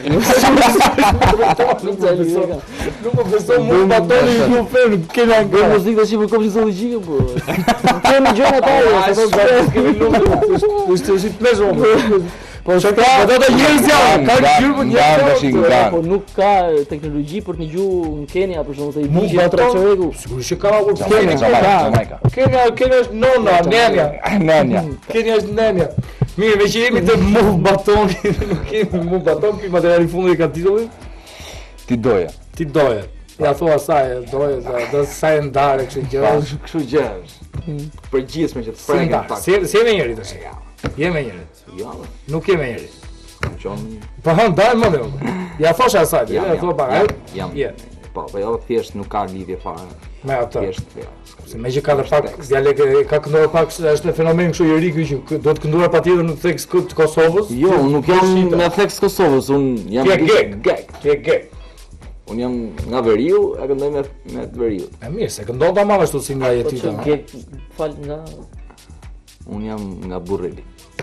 Nuk më besoj moh baton ju fen Kenyan Bërë Ghana. muzikë dhe shi për kopë zoologjike, bro. Kemi gjëra ta Ai e, s'ka kemi lumë. Është si plezhon. Po shaka, po do të njerëz janë, ka gjyrë për njerëz. po nuk ka teknologji për të një gjuhë në Kenya, për shembull, se i Mu digje baton. traçoregu. Sigurisht që ka ur Jamaica, Kenya. Jamaica. Kenya, Kenya është nona, nenja. Nenja. Kenya është nenja. Mirë, me që jemi të muh batoni, nuk kemi muh baton, ky materiali fundi ka titullin. Ti doje. Ti doje. Ja thua saj, doje, sa do sa e ndare kështu gjë. Kështu gjë është. Përgjithshme që të Si prekën ndar. pak. Si si me njëri tash. Je me njëri. Jo, Nuk je me njëri. qom. Po han dal më ne. Ja thosha asaj, ja thua pak. jam, ai, jam. Je. Po, po jo thjesht nuk ka lidhje fare. Me atë. Thjesht. Se me që ka dhe pak dialekt, ka kënduar pak, është fenomen kështu i ri ky që do të kënduar patjetër në tekst të Kosovës. Jo, unë nuk jam Shqiptar. me tekst Kosovës, unë jam Ti je gek. gek. Ti je gek. Unë jam nga Veriu, e këndoj me me Veriut. E mirë, se këndon ta marrë ashtu si nga Po jetita. që gek fal nga Unë jam nga Burreli.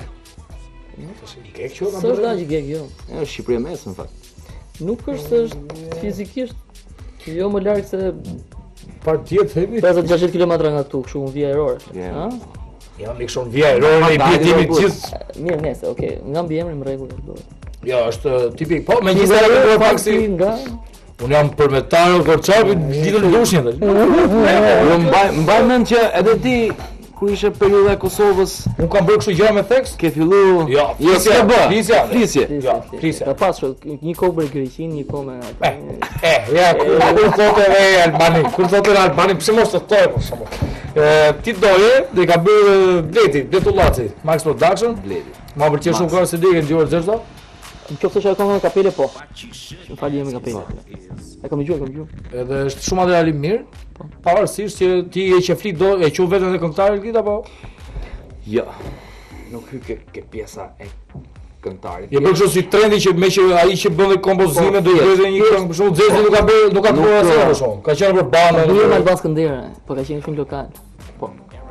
Gek që Së është aq gek, jo. E është Shqipëria e Mesme në fakt. Nuk është se është fizikisht jo më larg se Partiet themi. pesëdhjetë gjashtëdhjetë kilometra nga këtu, kështu në vija erore. Ja. Ha? Ja më shon vija erore i Dajti bitimi do gjithë. Mirë, nëse, okay, nga mbi emrin më rregull do. Jo, është tipik. Po, megjithëse ka kënduar pak si nga unë jam përmetar Korçapi, lidhën lushin tash. Unë mbaj mbaj mend që edhe ti kur ishe periudha e Kosovës Unë kam bërë kështu gjëra me tekst. ke fillu Jo, jo flisja, s'ke bë. flisja. Flisje. Jo, flisja. Ka pasur një kohë për Greqinë, një kohë me Eh, eh, ja, kur kur thotë e Albani, kur thotë e Albani, pse mos të thoj për shembull. Ë, ti doje, dhe ka bërë Bleti, Bletullaci, Max Production. Bledi. Ma pëlqen shumë kohë se di që dëgjuar Xherzo. Në qoftë se ka në kapele po. Më fali jemi kapele. E kam dëgjuar, kam dëgjuar. Edhe është shumë material i mirë. Pavarësisht që ti e që flit do e quh veten e këngëtarit Gita apo Jo. Nuk hy ke, ke pjesa e këngëtarit. je bërë kështu si trendi që me që ai që bën dhe kompozime do të Po, bëjë një këngë, për shembull Xherzi nuk ka bërë, nuk ka Nuk, bërë asnjë po. për shembull. Ka qenë për bandë. Duhem Alban Skëndera, po ka qenë shumë lokal. Po.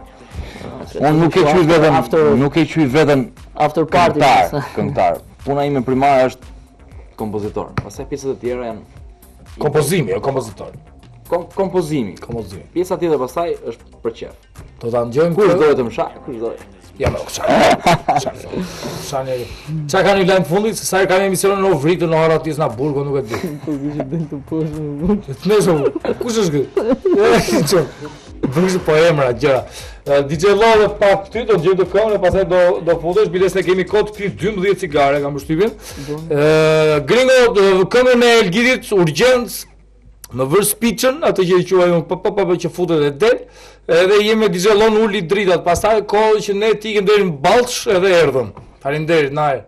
Unë nuk e quaj veten, After nuk e quaj veten after party. këngëtar, këngëtar. Puna ime primare është kompozitor. Pastaj pjesët e tjera janë Kompozimi, jo kompozitor. kom kompozimi. Kompozimi. Pjesa tjetër pastaj është për qef. Do ta ngjojmë Kush këtë- dohet të më shah, kush dohet. Ja më çfarë. Çfarë? Çfarë kanë lajm fundit se sa herë kanë emisionin në Ovritën në ora tisna burgo nuk e di. Po vishë bën të poshtë. Të nesër, kush është ky? Bëjë po emra gjëra. D J Love pa ty do të gjej të këngën e pastaj do do futesh biles ne kemi kod këtu dymbëdhjetë cigare kam përshtypjen. Ë Gringo do- këngën e Elgidit urgjencë më vër speechën, atë që i quajmë pa pa pa që futet e del. Edhe jemi me D J Lon uli dritat, pastaj kohë që ne tikim deri në Ballsh edhe erdhëm. Faleminderit, naje.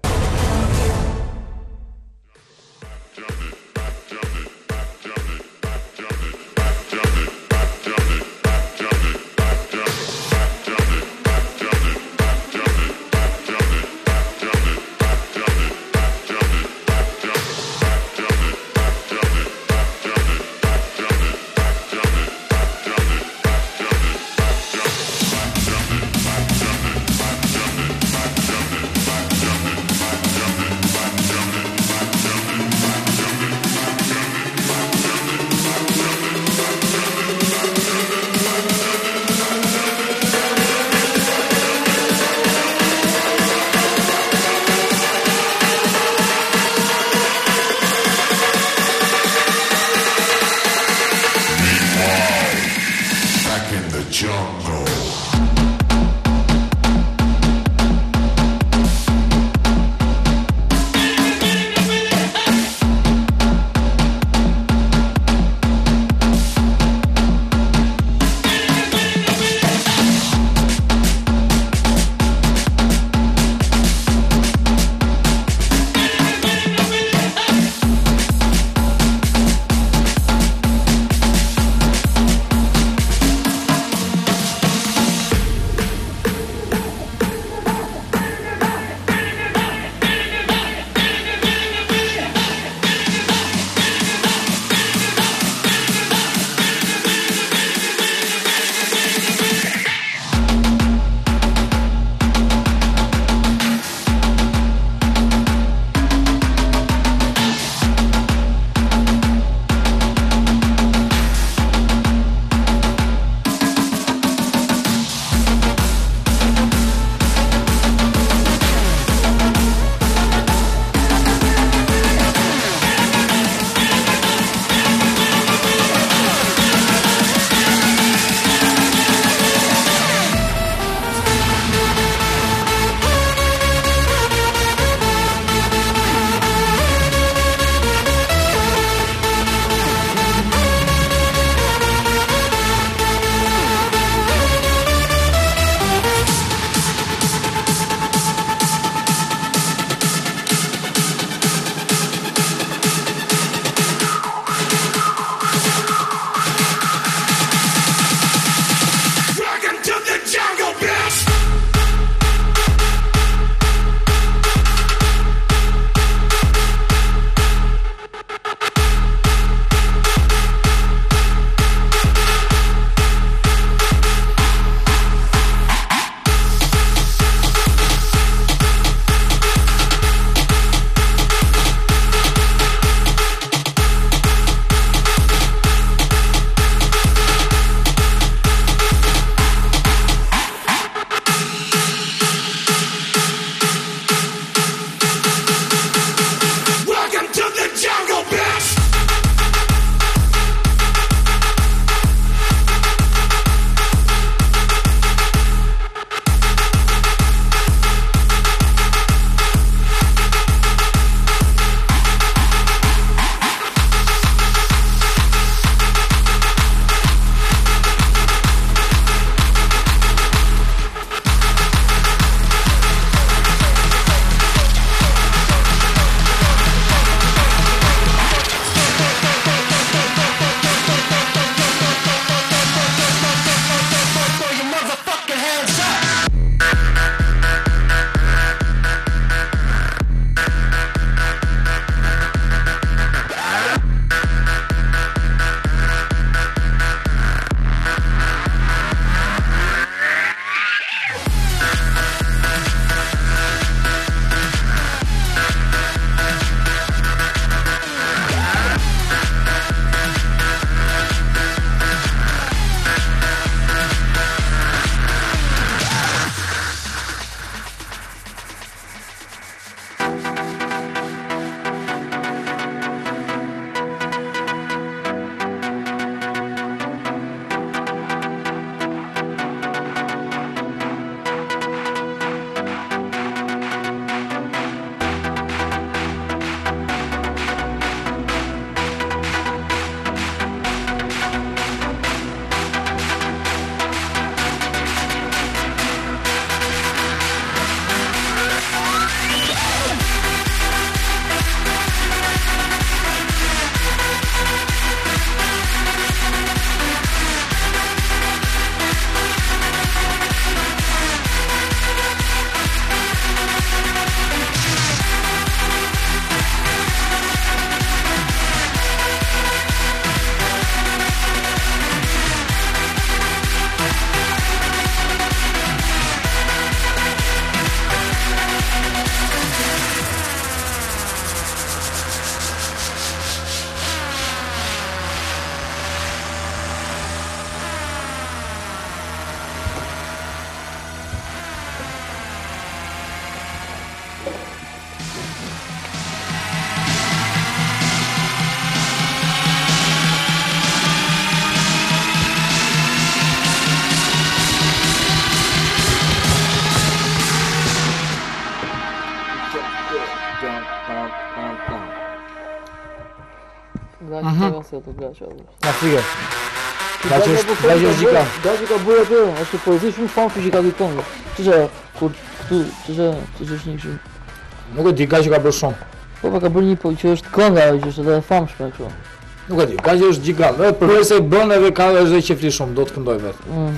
Gaçi ka se ato gaçi. Na frikë. Gaçi është, gaçi është gjika. Gaçi ka bërë atë, është poezi shumë famë që ka dy këngë. Ç'është kur këtu, ç'është, ç'është një kështu. Nuk e di, gaçi ka bërë shumë. Po pa ka bërë një po që është kënga që është edhe e famshme kështu. Nuk e di, gaçi është gjikant. Edhe përveç se bën edhe ka është edhe qefli shumë, do të këndoj vetë. Mm.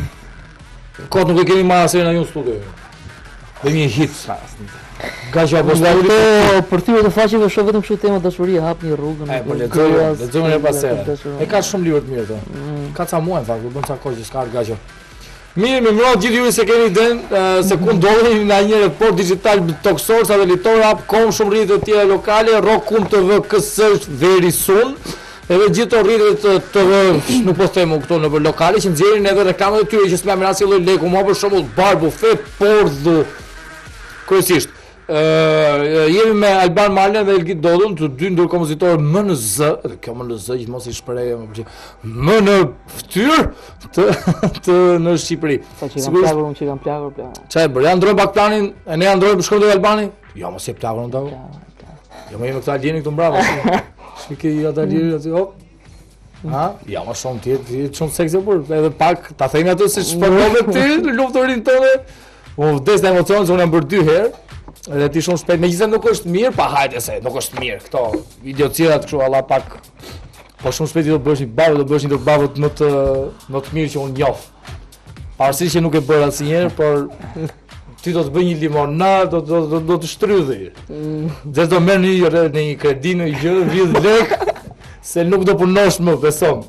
Kot nuk e kemi marrë asnjë në një studio. Dhe një hit. Gaçi apo Nga sturi. këto për thyrë të faqeve shoh vetëm kështu tema dashurie, hapni rrugën. E, po lexoj, lexoj e pasere. E ka shumë libra të mirë të. Ka ca muaj në fakt, u bën ca kohë që s'ka ardhur gaçi. Mirë, më mbrojt gjithë ju se keni den se ku ndodheni në një port digital toksor, sa dhe litor hap kom shumë rrjetet të tjera lokale, Rock T V K S është very soon. Edhe gjithë të rrjetet të T V nuk po them këto në lokale që nxjerrin edhe reklamat e tyre që s'më merr asnjë lloj leku, më për shembull bar bufe, pordhu. Kryesisht Uh, jemi me Alban Marlen dhe Elgit Dodun, të dy ndër kompozitorë më në Z, dhe kjo më në Z gjithmonë si shprehje më pëlqen, më në fytyrë të, të në Shqipëri. Sa që kanë plagur, unë që kanë plagur, plagur. Çfarë bërë? Ja ndrojmë pak planin, e ne ja ndrojmë për shkojmë te Albani? Jo, mos e plagur unë taku. Jo, më jemi këta Aldieni këtu mbrapa. Shikë i ata Aldieni aty hop. Ha? Ja, më shumë ti, ti shumë seksi por edhe pak ta themi atë se çfarë ti në luftërinë tonë. U vdes në emocion, se unë jam bërë dy herë. Edhe ti shumë shpejt, megjithëse nuk është mirë, pa hajde se nuk është mirë këto idiocirat kështu alla pak. Po shumë shpejt do bësh një babë, do bësh një babët më të më të mirë që unë njoh. Pavarësisht që nuk e bëra asnjëherë, por ti do të bëj një limonadë, do do do, do të shtrydhi. Dhe do merr një në një kredi në një gjë, vjedh lek, se nuk do punosh më, besom.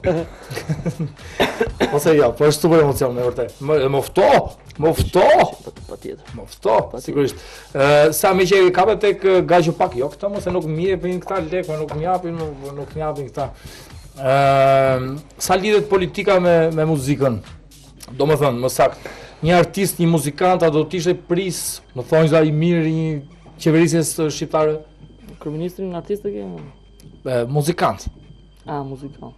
Ose jo, po është super emocion me vërtet. Më më fto, më fto. Patjetër. Më fto, sigurisht. Ë sa më që ka tek gaço pak, jo këta mos e nuk më jepin këta lek, nuk më japin, nuk nuk më japin këta. Ë sa lidhet politika me me muzikën. Domethënë, më saktë, një artist, një muzikant a do të ishte pris, më thonë se ai mirë i një qeverisjes shqiptare, Kryeministrin artist e ke? ë muzikant. Ah, muzikant.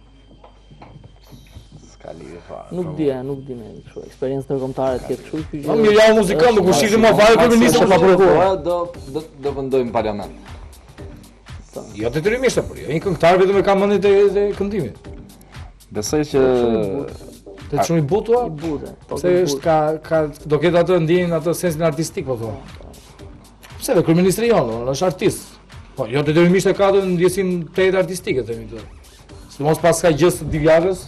S'ka lidhje fare. Nuk di, nuk di me kështu eksperiencë ndërkombëtare të ketë kështu. Po mirë, ja muzikant, nuk ushqim më fare kryeministri pa provuar. Do do do vendojmë në parlament. Jo detyrimisht, por jo, një këngëtar vetëm e ka mendin te te këndimi. Besoj që Te çuni butua? I bute. Se është ka ka do ketë atë ndjenjën, atë sensin artistik po thua. Pse dhe kryeministri jonë, është artist. Po jo detyrimisht e ka atë ndjesinë të jetë artistike themi këtu. Sidomos pas ka gjës të divjagës.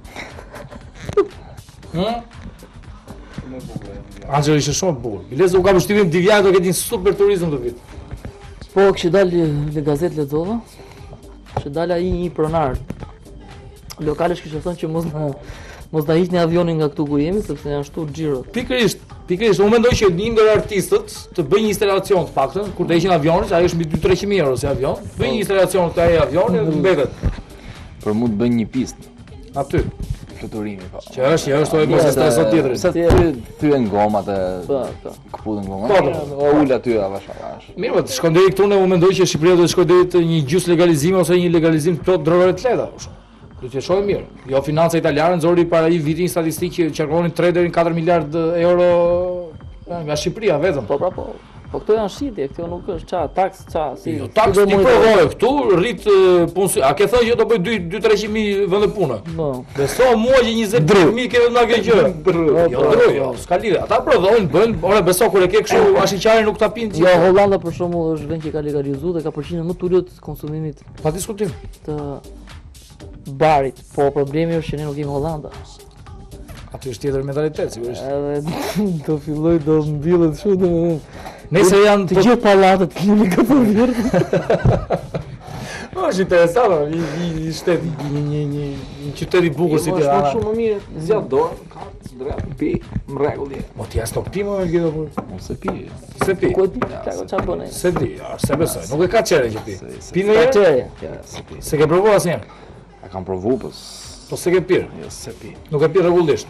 Hm? Angelo ishte shumë bukur. Bilez u ka përshtypjen divjagë do ketë një super turizëm të vit. Po kishte dalë në gazetë lexova. Kishte dalë ai një pronar. Lokalesh kishte thënë që mos na mos na hiqni avionin nga këtu ku jemi sepse janë shtu xhirot. Pikërisht, pikërisht, unë mendoj që një ndër artistët të bëjë një instalacion të paktën, kur të heqin avionin, ai është mbi dy tre qind mijë euro si avion, bëjë një instalacion të ai avioni dhe mbetet për mu të bëjnë një pistë aty. Fluturimi po. Që është, që është oj mos e streso tjetrin. Se ty thyen gomat e Po, po. kaputën gomat. Po, O ul aty avash avash. Mirë, po të shkon deri këtu ne u mendoj që Shqipëria do të shkojë deri te një gjys legalizimi ose një legalizim plot drogave të lehta. Do të shohim mirë. Jo financa italiane nxori para një viti një statistikë që qarkonin tre deri në katër miliard euro nga Shqipëria vetëm. Po pra po. Po këto janë shitje, këto nuk është ça taks, ça si. Jo, taks ti provoj këtu rrit punë. A ke thënë që do bëj dy tre qind mijë vende pune? Po. Beso mua që njëzet mijë ke vetëm nga kjo gjë. Jo, dru, jo, s'ka lidhje. Ata prodhojnë, bëjnë, ora beso kur e ke kështu ashiqarin nuk ta pinë. Jo, Hollanda për shembull është vend që ka legalizuar dhe ka përqindjen më të ulët të konsumimit Pa diskutim. të barit. Po problemi është që ne nuk jemi Hollanda. Aty është tjetër mentalitet sigurisht. Edhe do filloj do mbyllet kështu domethënë. Nëse janë Të gjithë pallatet kemi këto vjerë. është interesant, një një shtet, një një një një qytet i bukur si Tirana. Është shumë më mirë, zgjat dorën, ka drejt pi, në rregull je. Po ti as nuk pi më Elgido po. Mos e pi. Se pi. Ku e di çka çfarë bën ai? Se di, ja, se besoj. Nuk e ka çere që pi. Pi në Ka herë? çeje. Ja, se pi. Se ke provuar asnjëherë? E kam provu, po s- Po se ke pirë? Jo, se pi. Nuk e pirë rregullisht.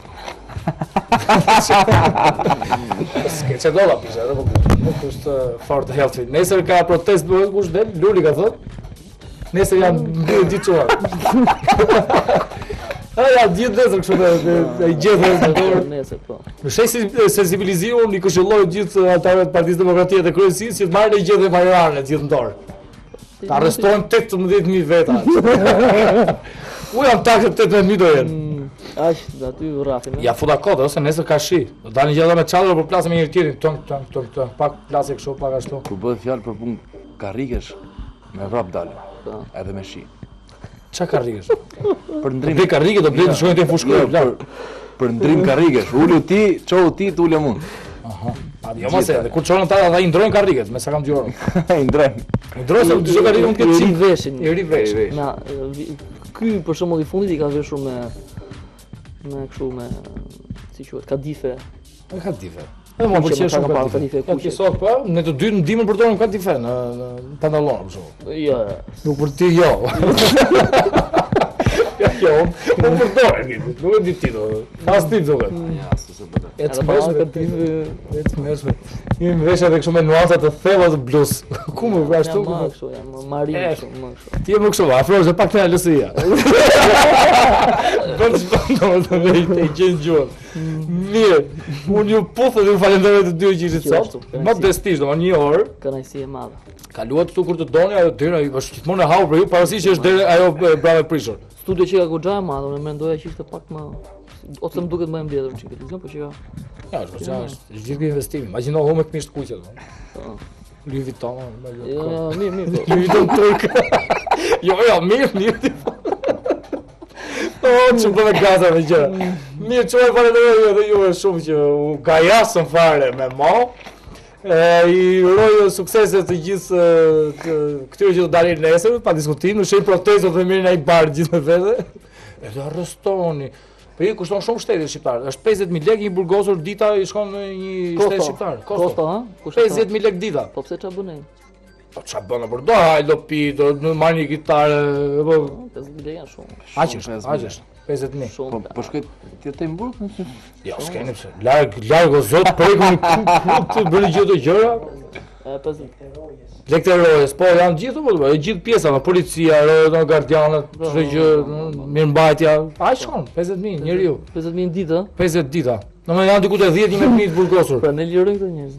S'ke që dolla pisha, nuk është fort healthy. Nesër ka protest bëhet kush del, Luli ka thënë. Nesër janë mbyllë ditë çuar. A ja ditë nesër kështu ai gjetë nesër po. Në shesi sensibilizuar i këshilloj gjithë ata të Partisë Demokratike të Kryesisë që të marrin një gjetje fajrane të gjithë në dorë. Ta arrestojnë tetëmbëdhjetë mijë veta. U jam takë tetëmbëdhjetë mijë do jenë. Aq, aty rrafin. Ja futa kodë ose nesër ka shi. Do dalin gjithë me çadër për plasë me njëri tjetrin, tonk tonk tonk tonk, pak plasë kështu, pak ashtu. Kur bëhet fjalë për punë karrikesh, me vrap dalin. Edhe me shi. Çka karrikesh? Për ndrim. Dhe karrike do blet të shkojnë te fushkoj. Për, për ndrim karrikesh. Ulu ti, çohu ti, të ulem unë. Aha. A jo mos e, kur çon ata ata i ndrojnë karriket, me sa kam dëgjuar. I ndrojnë. I ndrojnë se çdo karrike mund të ketë i çik veshin. I ri veshin. Na vi- ky për shembull i fundit i ka veshur me me kështu me si quhet, kadife. E ka dife. E më Kuqe, pëlqen me shumë ka kadife. kadife Ja kuqe. ti sot po, ne të dy ndihmën përdorim kadife në në pantallon për shembull. Jo, Nuk për ti jo. Ja jo, po përdorim, nuk e di ti do. Pas ti duket. Ja, s'e bëhet. E të edhe mërshme, pa kadife. e të mërshme. Një më vesh edhe kështu me nuanca të thella të bluz. Ku më vë ashtu? Jam më kështu, jam më marin E, kështu, më kështu. Ti e më kështu, afrohesh dhe pak të lësia. Bën çfarë të vej të gjën gjuhën. Mirë, unë ju pufë dhe ju falenderoj të dy që ishit sot. Më destisht, do një orë. Kënaqësi e madhe. Kaluat këtu kur të doni, ajo dera është gjithmonë e hapur për ju, parasysh që është dera ajo e brave prishur. Studio që ka goxha e madhe, unë mendoja që ishte pak më ose më duket më e mbledhur çike televizion, po që ka. Ja, është është është gjithë një investim. Imagjino humë të mishtë kuqe. Louis Vuitton, Jo, jo, mirë, mirë. po. Louis Vuitton turk. Jo, jo, mirë, mirë. O, që bëve gaza me gjëra. Mirë, që e falenderoj edhe ju e shumë që u gajasën fare me mo. E, I uroj suksese të gjithë të këtyre që do dalin nesër, pa diskutim, në shenjë protestë dhe mirë në ai bar gjithë me vete. Edhe arrestoni. Po i kushton shumë shteti shqiptar. Është pesëdhjetë mijë lekë një burgosur dita i shkon në një shtet shqiptar. Kosto, ha? Kush pesëdhjetë mijë lekë dita. Po pse ç'a bën ai? Po ç'a bën për do haj do pi, do të marrë një kitare, po pesëdhjetë mijë janë shumë. aq është, aq është. pesëdhjetë mijë. Po Shumë. po shkoj ti te Mburg? Jo, s'keni pse. Larg, larg o zot, prekun të bëni gjithë ato gjëra. E pesëdhjetë. Lekë rojes, po janë gjithë po, e gjithë pjesa, në policia, rojë, gardianët, çdo gjë, mirëmbajtja. Aq shkon, pesëdhjetë mijë njeriu. pesëdhjetë mijë në ditë, ë? pesëdhjetë dita. Domethënë janë diku te dhjetë mijë të burgosur. Pra ne lirojnë këto njerëz.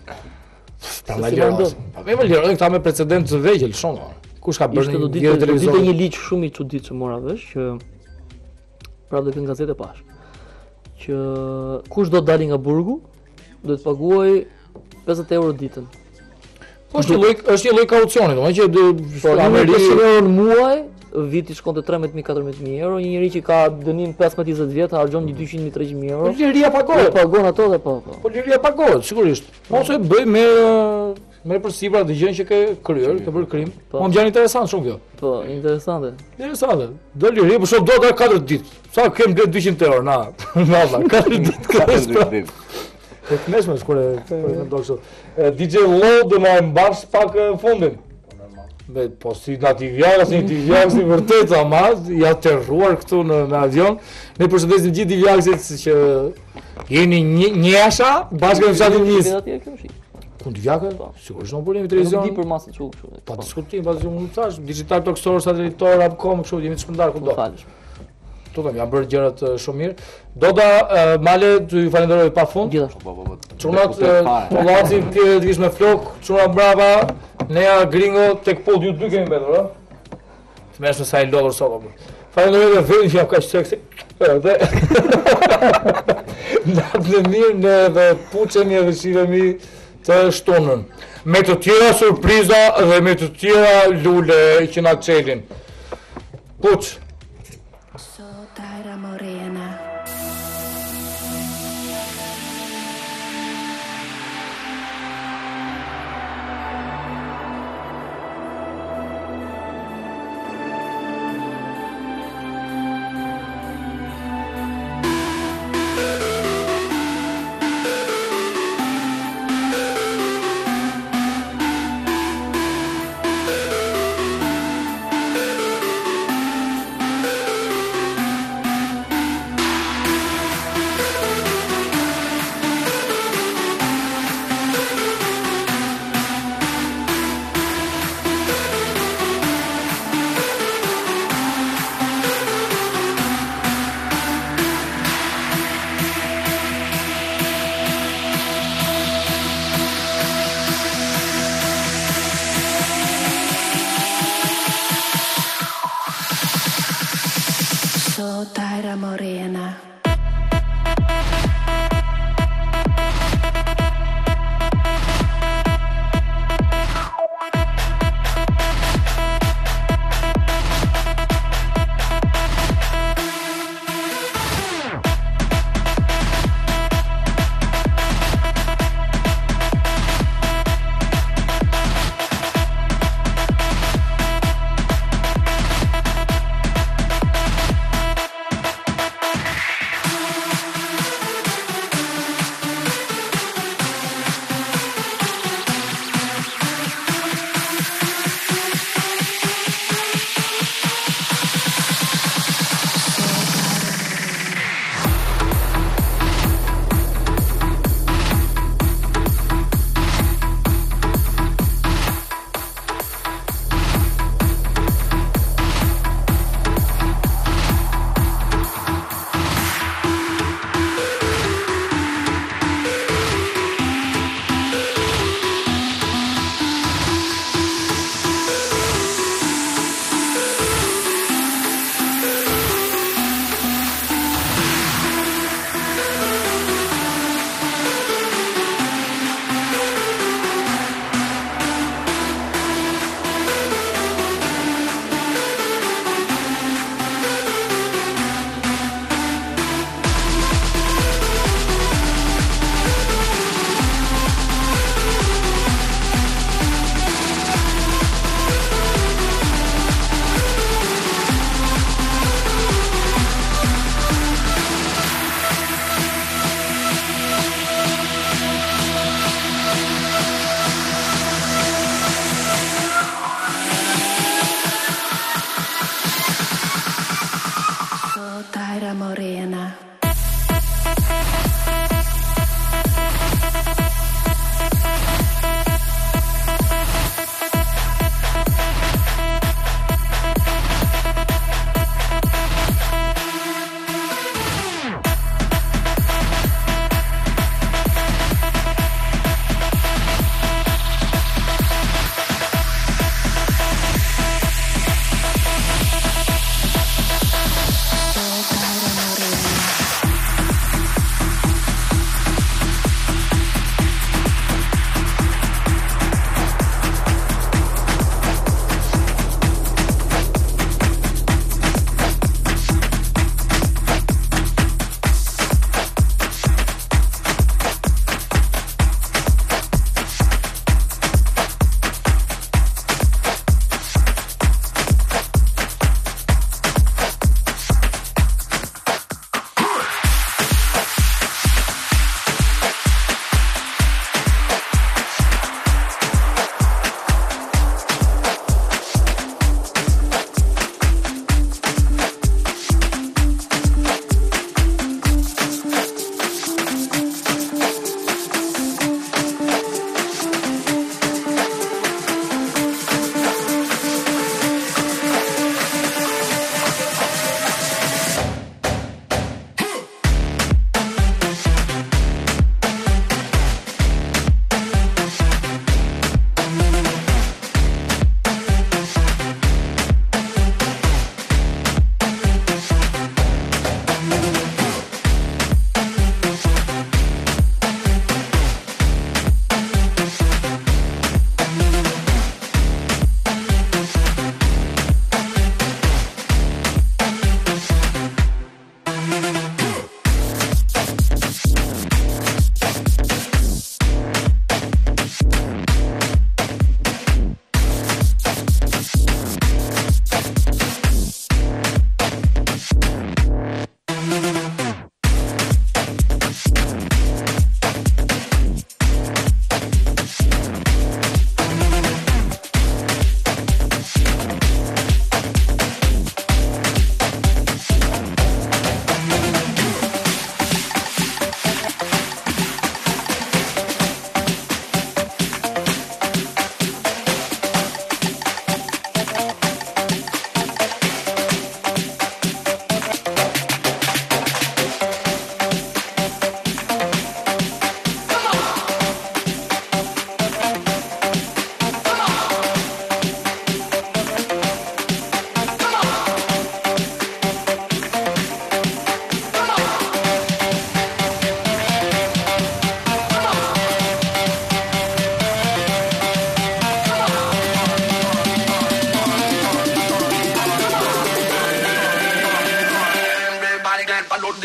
Ta Se më si liroj. vazhdon? Pa më liroj këta me precedent të vegjël, shumë. Kush ka bërë Ishte do një ditë gjë do ditë televizor? një ligj shumë i çuditshëm mora vesh që pra do të në gazetë pash. Që kush do të dali nga burgu do të paguaj pesëdhjetë euro ditën. Po është një lloj është një lloj kaucioni, domethënë që Po do Amerikë euro në muaj, viti shkonte tretëmbëdhjetë mijë katërmbëdhjetë mijë euro, një njeri që ka dënim pesëmbëdhjetë njëzet vjet harxhon një dyqind mijë tretëqind mijë euro. liria Po pagohet. pagon ato dhe po po. Po liria pagohet, sigurisht. Mos e bëj me me përsipër atë gjën që ke kryer, ke bërë krim. Po. Po më ngjan interesant shumë kjo. Po, interesante. Interesante. Do liri, po shoh do të katër ditë. Sa kem blet dyqind euro na. Na valla, katër ditë katër. Po kënaqesh me kur e mendoj kështu. D J Low do na mbash pak e fundin. Me po si nga ti vjaka, si ti vjaka, si vërtet, ama ja terruar këtu në, në avion. Ne përshëndesim gjithë divjakësit që jeni një njësha, bashkë me fshatin njës. Atje kjo shi. Ku divjaka? Sigurisht në bërim Nuk televizion. di për masë çu kështu. Pa diskutim, pa diskutim, unë thash, digital talk store, satelitor, apcom, kështu, jemi të shpëndar kudo. Falësh. Tutëm, janë bërë gjërat eh, shumë mirë. Doda uh, Male, të ju falenderoj pafund. Gjithashtu. Po po po. Çunat Pollaci ti të kish me flok, çuna brava, Nea Gringo tek pod ju dy kemi mbetur, ë? Smesh me sa i lodhur sot apo. Falenderoj edhe vetë që jam kaq seksi. Edhe. Natë mirë ne edhe puçemi edhe shihemi të shtunën. Me të tjera surpriza dhe me të tjera lule që na çelin. Puç. So Tyra Morena. Taira Morena.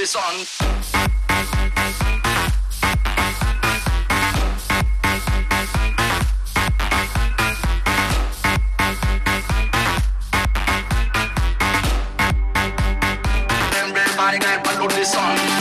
the sun. Everybody get one to the sun.